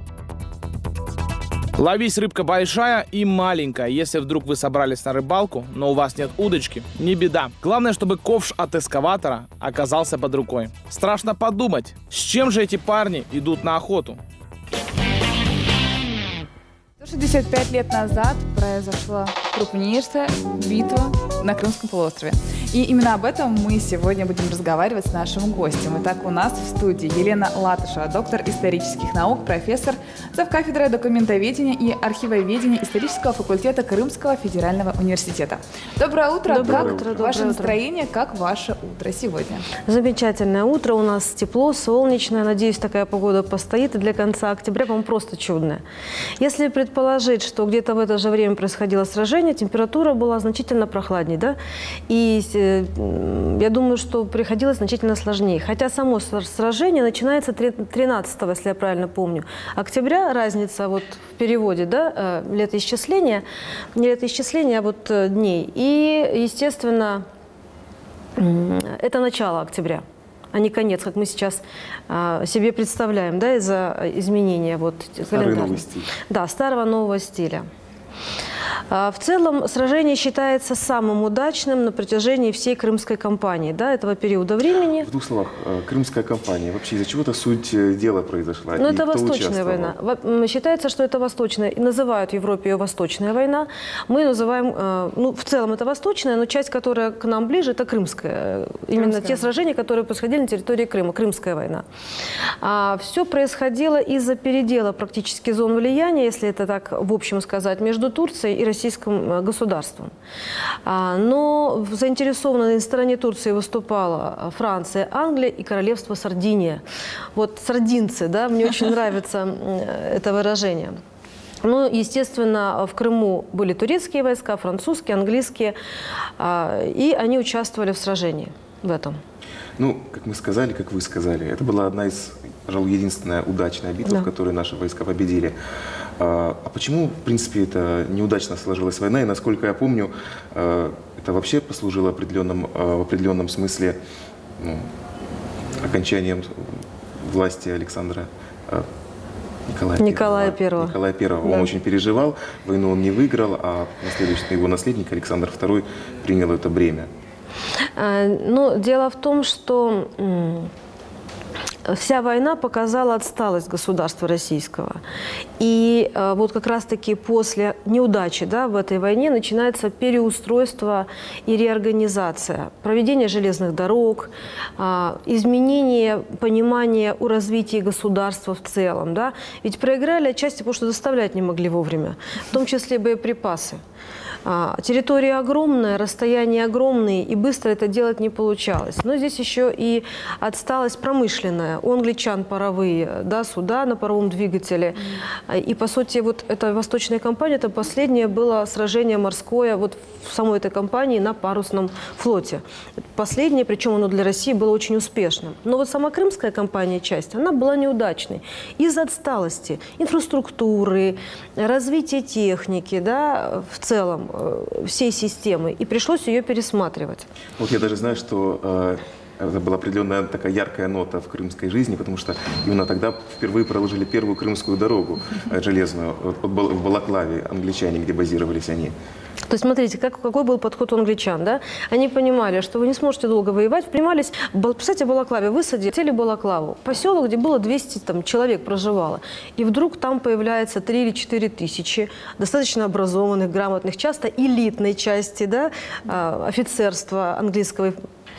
Ловись, рыбка большая и маленькая. Если вдруг вы собрались на рыбалку, но у вас нет удочки, не беда. Главное, чтобы ковш от эскаватора оказался под рукой. Страшно подумать, с чем же эти парни идут на охоту. сто шестьдесят пять лет назад произошла крупнейшая битва на Крымском полуострове. И именно об этом мы сегодня будем разговаривать с нашим гостем. Итак, у нас в студии Елена Латышева, доктор исторических наук, профессор, завкафедрой документоведения и архивоведения исторического факультета Крымского федерального университета. Доброе утро. Доброе как утро. ваше Доброе настроение, утро. Как ваше утро сегодня? Замечательное утро. У нас тепло, солнечное. Надеюсь, такая погода постоит. И для конца октября, по-моему, просто чудная. Если предположить, что где-то в это же время происходило сражение, температура была значительно прохладнее, да? И я думаю, что приходилось значительно сложнее. Хотя само сражение начинается тринадцатого, если я правильно помню, октября. Разница вот в переводе, да, летоисчисления, не летоисчисления, а вот дней. И, естественно, это начало октября, а не конец, как мы сейчас а, себе представляем, да, из-за изменения вот календаря. Да, старого нового стиля. В целом, сражение считается самым удачным на протяжении всей Крымской кампании, да, этого периода времени. В двух словах, Крымская кампания, вообще из-за чего-то суть дела произошла? Ну, это Восточная война. Считается, что это Восточная, и называют в Европе ее Восточная война. Мы называем, ну, в целом это Восточная, но часть, которая к нам ближе, это Крымская. Именно Крымская. Те сражения, которые происходили на территории Крыма, Крымская война. А все происходило из-за передела практически зон влияния, если это так в общем сказать, между Турцией и российским государством. Но заинтересованной на стороне Турции выступала Франция, Англия и королевство Сардиния. Вот сардинцы, да, мне очень нравится это выражение. Ну, естественно, в Крыму были турецкие войска, французские, английские, и они участвовали в сражении в этом. Ну, как мы сказали, как вы сказали, это была одна из, пожалуй, единственная удачная битва, да, в которой наши войска победили. А, а почему, в принципе, это неудачно сложилась война? И, насколько я помню, это вообще послужило определенном, в определенном смысле, ну, окончанием власти Александра Николая, Николая Первого. Николая Первого. Да. Он очень переживал, войну он не выиграл, а следующий его наследник Александр Второй принял это бремя. Ну, дело в том, что вся война показала отсталость государства российского. И э, вот как раз-таки после неудачи, да, в этой войне начинается переустройство и реорганизация. Проведение железных дорог, э, изменение понимания о развитии государства в целом. Да. Ведь проиграли отчасти, потому что доставлять не могли вовремя, в том числе боеприпасы. А, территория огромная, расстояния огромные, и быстро это делать не получалось. Но здесь еще и отсталость промышленная. У англичан паровые, да, суда на паровом двигателе. Mm. И, по сути, вот эта Восточная кампания, это последнее было сражение морское вот в самой этой кампании на парусном флоте. Последнее, причем оно для России было очень успешным. Но вот сама Крымская кампания, часть, она была неудачной из-за отсталости инфраструктуры, развития техники, да, в целом всей системы, и пришлось ее пересматривать. Вот я даже знаю, что э, это была определенная такая яркая нота в крымской жизни, потому что именно тогда впервые проложили первую крымскую дорогу э, железную в Балаклаве, англичане, где базировались они. То есть, смотрите, как, какой был подход у англичан, да? Они понимали, что вы не сможете долго воевать, внимались, представьте, в Балаклаве высадили Балаклаву, поселок, где было двести там, человек проживало, и вдруг там появляется три или четыре тысячи достаточно образованных, грамотных, часто элитной части, да, офицерства английского.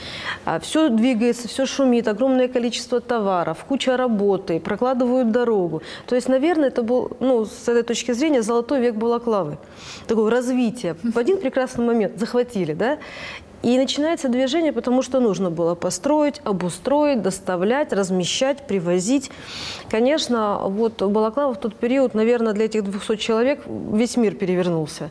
Все двигается, все шумит, огромное количество товаров, куча работы, прокладывают дорогу. То есть, наверное, это был, ну, с этой точки зрения, золотой век Балаклавы. Такое развитие. В один прекрасный момент захватили, да? И начинается движение, потому что нужно было построить, обустроить, доставлять, размещать, привозить. Конечно, вот Балаклава в тот период, наверное, для этих двухсот человек весь мир перевернулся.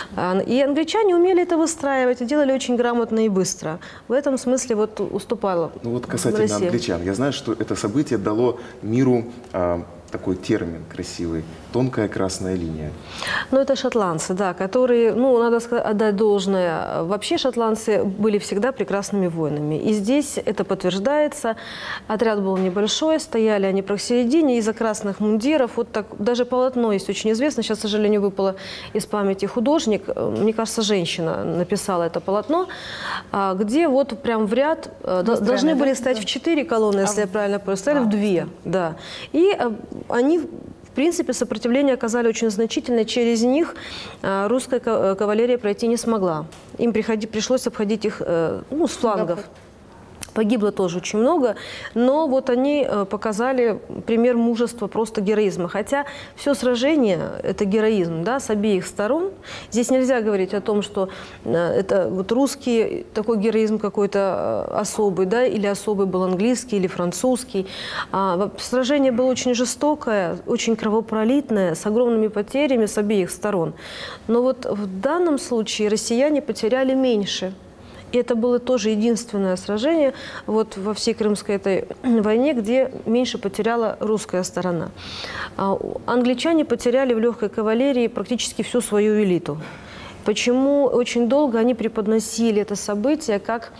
И англичане умели это выстраивать и делали очень грамотно и быстро. В этом смысле вот уступала Ну вот касательно Россия. англичан, я знаю, что это событие дало миру а, такой термин красивый – тонкая красная линия. Ну, это шотландцы, да, которые, ну, надо сказать, отдать должное. Вообще шотландцы были всегда прекрасными воинами. И здесь это подтверждается. Отряд был небольшой, стояли они посередине из-за красных мундиров. Вот так, даже полотно есть очень известно. Сейчас, к сожалению, выпало из памяти художник. Мне кажется, женщина написала это полотно, где вот прям в ряд должны были стоять в четыре колонны, если я правильно поняла, стояли в две, да. И они, в принципе, сопротивление оказали очень значительное. Через них русская кавалерия пройти не смогла. Им приходи, пришлось обходить их, ну, с флангов. Погибло тоже очень много, но вот они показали пример мужества, просто героизма. Хотя все сражение – это героизм, да, с обеих сторон. Здесь нельзя говорить о том, что это вот русский такой героизм какой-то особый, да, или особый был английский или французский. А сражение было очень жестокое, очень кровопролитное, с огромными потерями с обеих сторон. Но вот в данном случае россияне потеряли меньше. И это было тоже единственное сражение вот во всей Крымской этой войне, где меньше потеряла русская сторона. Англичане потеряли в легкой кавалерии практически всю свою элиту. Почему очень долго они преподносили это событие как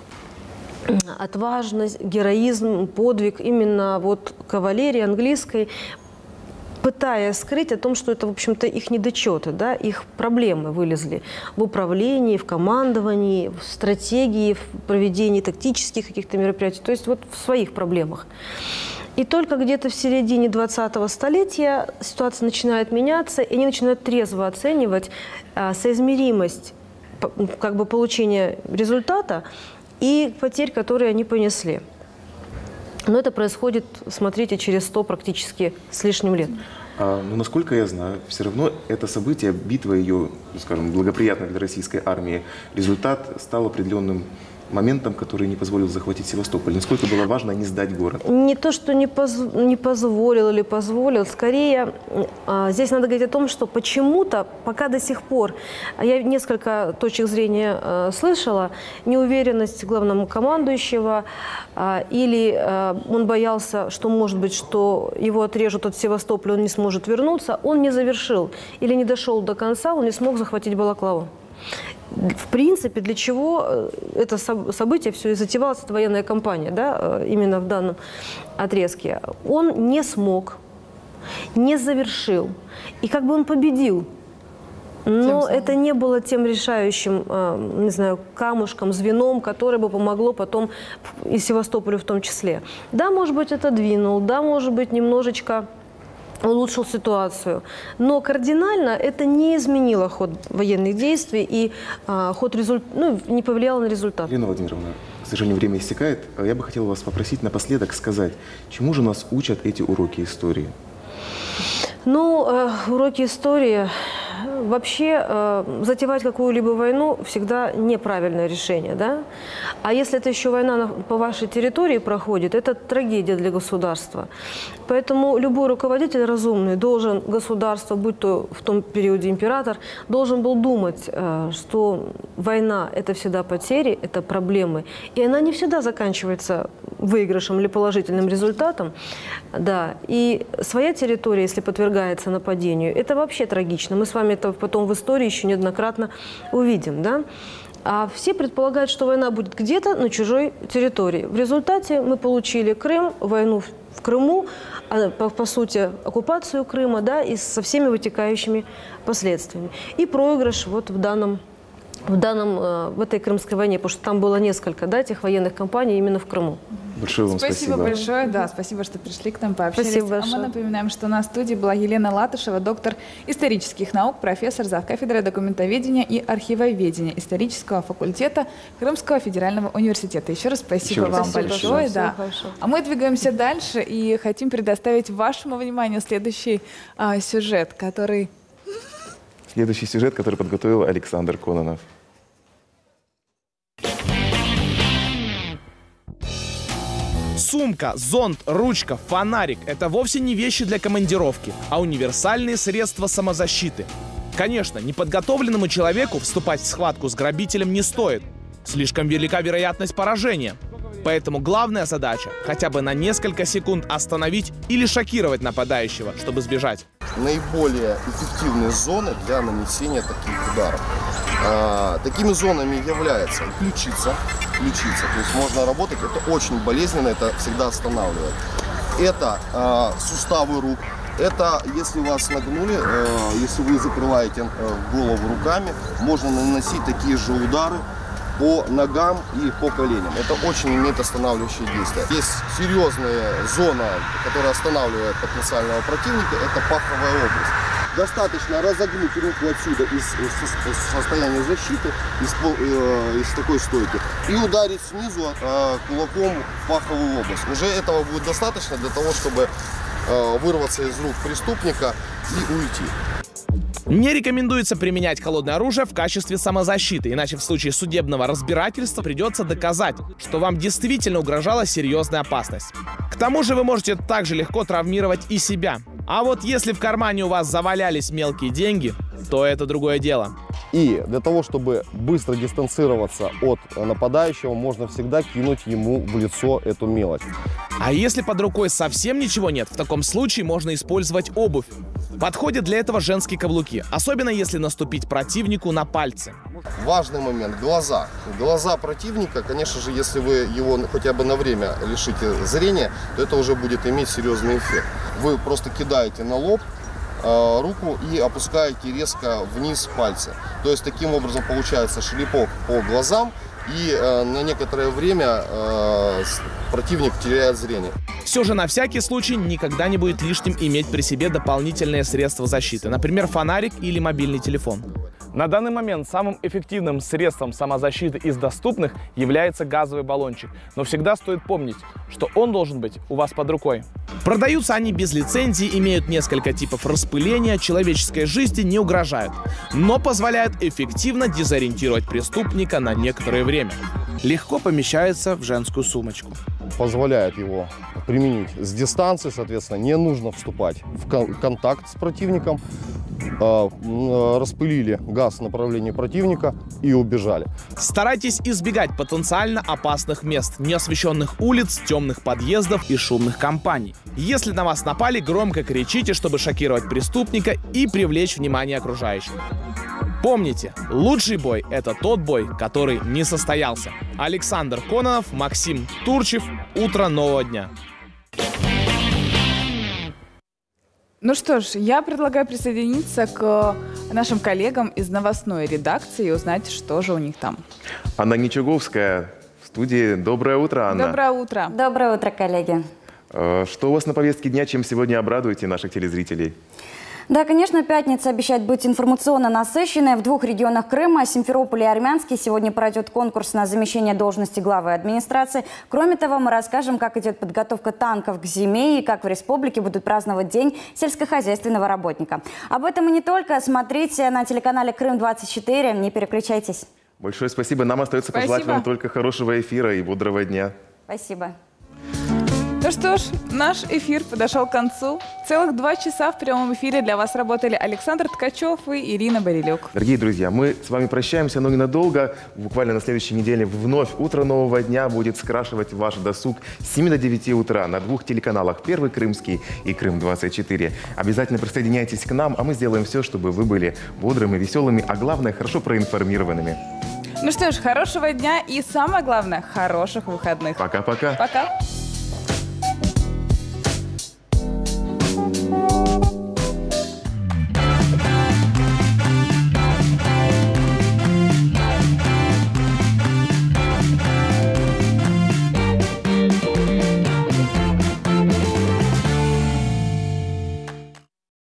отважность, героизм, подвиг именно вот кавалерии английской, пытаясь скрыть о том, что это, в общем-то, их недочеты, да, их проблемы вылезли в управлении, в командовании, в стратегии, в проведении тактических каких-то мероприятий, то есть вот в своих проблемах. И только где-то в середине двадцатого столетия ситуация начинает меняться, и они начинают трезво оценивать а, соизмеримость как бы получения результата и потерь, которые они понесли. Но это происходит, смотрите, через сто практически с лишним лет. А, ну, насколько я знаю, все равно это событие, битва ее, скажем, благоприятная для российской армии, результат стал определенным моментом, который не позволил захватить Севастополь. Насколько было важно не сдать город? Не то, что не, поз... не позволил или позволил. Скорее, а, здесь надо говорить о том, что почему-то, пока до сих пор, я несколько точек зрения а, слышала, неуверенность главнокомандующего, а, или а, он боялся, что, может быть, что его отрежут от Севастополя, он не сможет вернуться, он не завершил или не дошел до конца, он не смог захватить Балаклаву. В принципе, для чего это событие все и затевалась, эта военная кампания, да, именно в данном отрезке. Он не смог, не завершил, и как бы он победил. Но это не было тем решающим, не знаю, камушком, звеном, которое бы помогло потом и Севастополю в том числе. Да, может быть, это двинул, да, может быть, немножечко улучшил ситуацию. Но кардинально это не изменило ход военных действий и а, ход результ... ну, не повлияло на результат. Елена Владимировна, к сожалению, время истекает. Я бы хотел вас попросить напоследок сказать, чему же нас учат эти уроки истории? Ну, э, уроки истории. Вообще, э, затевать какую-либо войну всегда неправильное решение, да? А если это еще война на, по вашей территории проходит, это трагедия для государства. Поэтому любой руководитель разумный должен, государство, будь то в том периоде император, должен был думать, э, что война – это всегда потери, это проблемы. И она не всегда заканчивается выигрышем или положительным результатом. Да. И своя территория, если подвергается нападению, это вообще трагично. Мы с вами это потом в истории еще неоднократно увидим, да? А все предполагают, что война будет где-то на чужой территории. В результате мы получили Крым, войну в Крыму, по, по сути, оккупацию Крыма, да, и со всеми вытекающими последствиями. И проигрыш вот в данном, в, данном, в этой Крымской войне, потому что там было несколько, да, этих военных кампаний именно в Крыму. Большое вам спасибо. Спасибо большое, да, спасибо, что пришли к нам, пообщались. Спасибо большое. А мы напоминаем, что на студии была Елена Латышева, доктор исторических наук, профессор завкафедрой документоведения и архивоведения исторического факультета Крымского федерального университета. Еще раз спасибо Еще вам спасибо большое. Да. А мы двигаемся дальше и хотим предоставить вашему вниманию следующий а, сюжет, который... Следующий сюжет, который подготовил Александр Кононов. Сумка, зонт, ручка, фонарик – это вовсе не вещи для командировки, а универсальные средства самозащиты. Конечно, неподготовленному человеку вступать в схватку с грабителем не стоит. Слишком велика вероятность поражения. Поэтому главная задача – хотя бы на несколько секунд остановить или шокировать нападающего, чтобы сбежать. Наиболее эффективные зоны для нанесения таких ударов. А, такими зонами являются ключица, ключица, то есть можно работать, это очень болезненно, это всегда останавливает. Это а, суставы рук, это если вас нагнули, а, если вы закрываете а, голову руками, можно наносить такие же удары по ногам и по коленям. Это очень имеет останавливающее действие. Есть серьезная зона, которая останавливает потенциального противника, это паховая область. Достаточно разогнуть руку отсюда из, из состояния защиты, из, э, из такой стойки, и ударить снизу э, кулаком в паховую область. Уже этого будет достаточно для того, чтобы э, вырваться из рук преступника и уйти. Не рекомендуется применять холодное оружие в качестве самозащиты, иначе в случае судебного разбирательства придется доказать, что вам действительно угрожала серьезная опасность. К тому же вы можете также легко травмировать и себя. А вот если в кармане у вас завалялись мелкие деньги, то это другое дело. И для того, чтобы быстро дистанцироваться от нападающего, можно всегда кинуть ему в лицо эту мелочь. А если под рукой совсем ничего нет, в таком случае можно использовать обувь. Подходят для этого женские каблуки, особенно если наступить противнику на пальцы. Важный момент – глаза. Глаза противника, конечно же, если вы его хотя бы на время лишите зрения, то это уже будет иметь серьезный эффект. Вы просто кидаете на лоб э, руку и опускаете резко вниз пальцы. То есть таким образом получается шлепок по глазам, и э, на некоторое время э, противник теряет зрение. Все же на всякий случай никогда не будет лишним иметь при себе дополнительные средства защиты, например, фонарик или мобильный телефон. На данный момент самым эффективным средством самозащиты из доступных является газовый баллончик. Но всегда стоит помнить, что он должен быть у вас под рукой. Продаются они без лицензии, имеют несколько типов распыления, человеческой жизни не угрожают, но позволяют эффективно дезориентировать преступника на некоторое время. Легко помещается в женскую сумочку. Позволяет его применить с дистанции, соответственно, не нужно вступать в контакт с противником. Распылили газ в направлении противника и убежали. Старайтесь избегать потенциально опасных мест, неосвещенных улиц, темных подъездов и шумных компаний. Если на вас напали, громко кричите, чтобы шокировать преступника и привлечь внимание окружающих. Помните, лучший бой – это тот бой, который не состоялся. Александр Кононов, Максим Турчев. Утро нового дня. Ну что ж, я предлагаю присоединиться к нашим коллегам из новостной редакции и узнать, что же у них там. Анна Ничуговская в студии. Доброе утро, Анна. Доброе утро. Доброе утро, коллеги. Что у вас на повестке дня, чем сегодня обрадуете наших телезрителей? Да, конечно, пятница обещает быть информационно насыщенной. В двух регионах Крыма, Симферополе и Армянске, сегодня пройдет конкурс на замещение должности главы администрации. Кроме того, мы расскажем, как идет подготовка танков к зиме и как в республике будут праздновать День сельскохозяйственного работника. Об этом и не только. Смотрите на телеканале Крым двадцать четыре. Не переключайтесь. Большое спасибо. Нам остается Спасибо. пожелать вам только хорошего эфира и бодрого дня. Спасибо. Ну что ж, наш эфир подошел к концу. Целых два часа в прямом эфире для вас работали Александр Ткачев и Ирина Барилюк. Дорогие друзья, мы с вами прощаемся, но ненадолго. Буквально на следующей неделе вновь утро нового дня будет скрашивать ваш досуг с семи до девяти утра на двух телеканалах. Первый Крымский и Крым двадцать четыре. Обязательно присоединяйтесь к нам, а мы сделаем все, чтобы вы были бодрыми, веселыми, а главное, хорошо проинформированными. Ну что ж, хорошего дня и самое главное, хороших выходных. Пока-пока. Пока.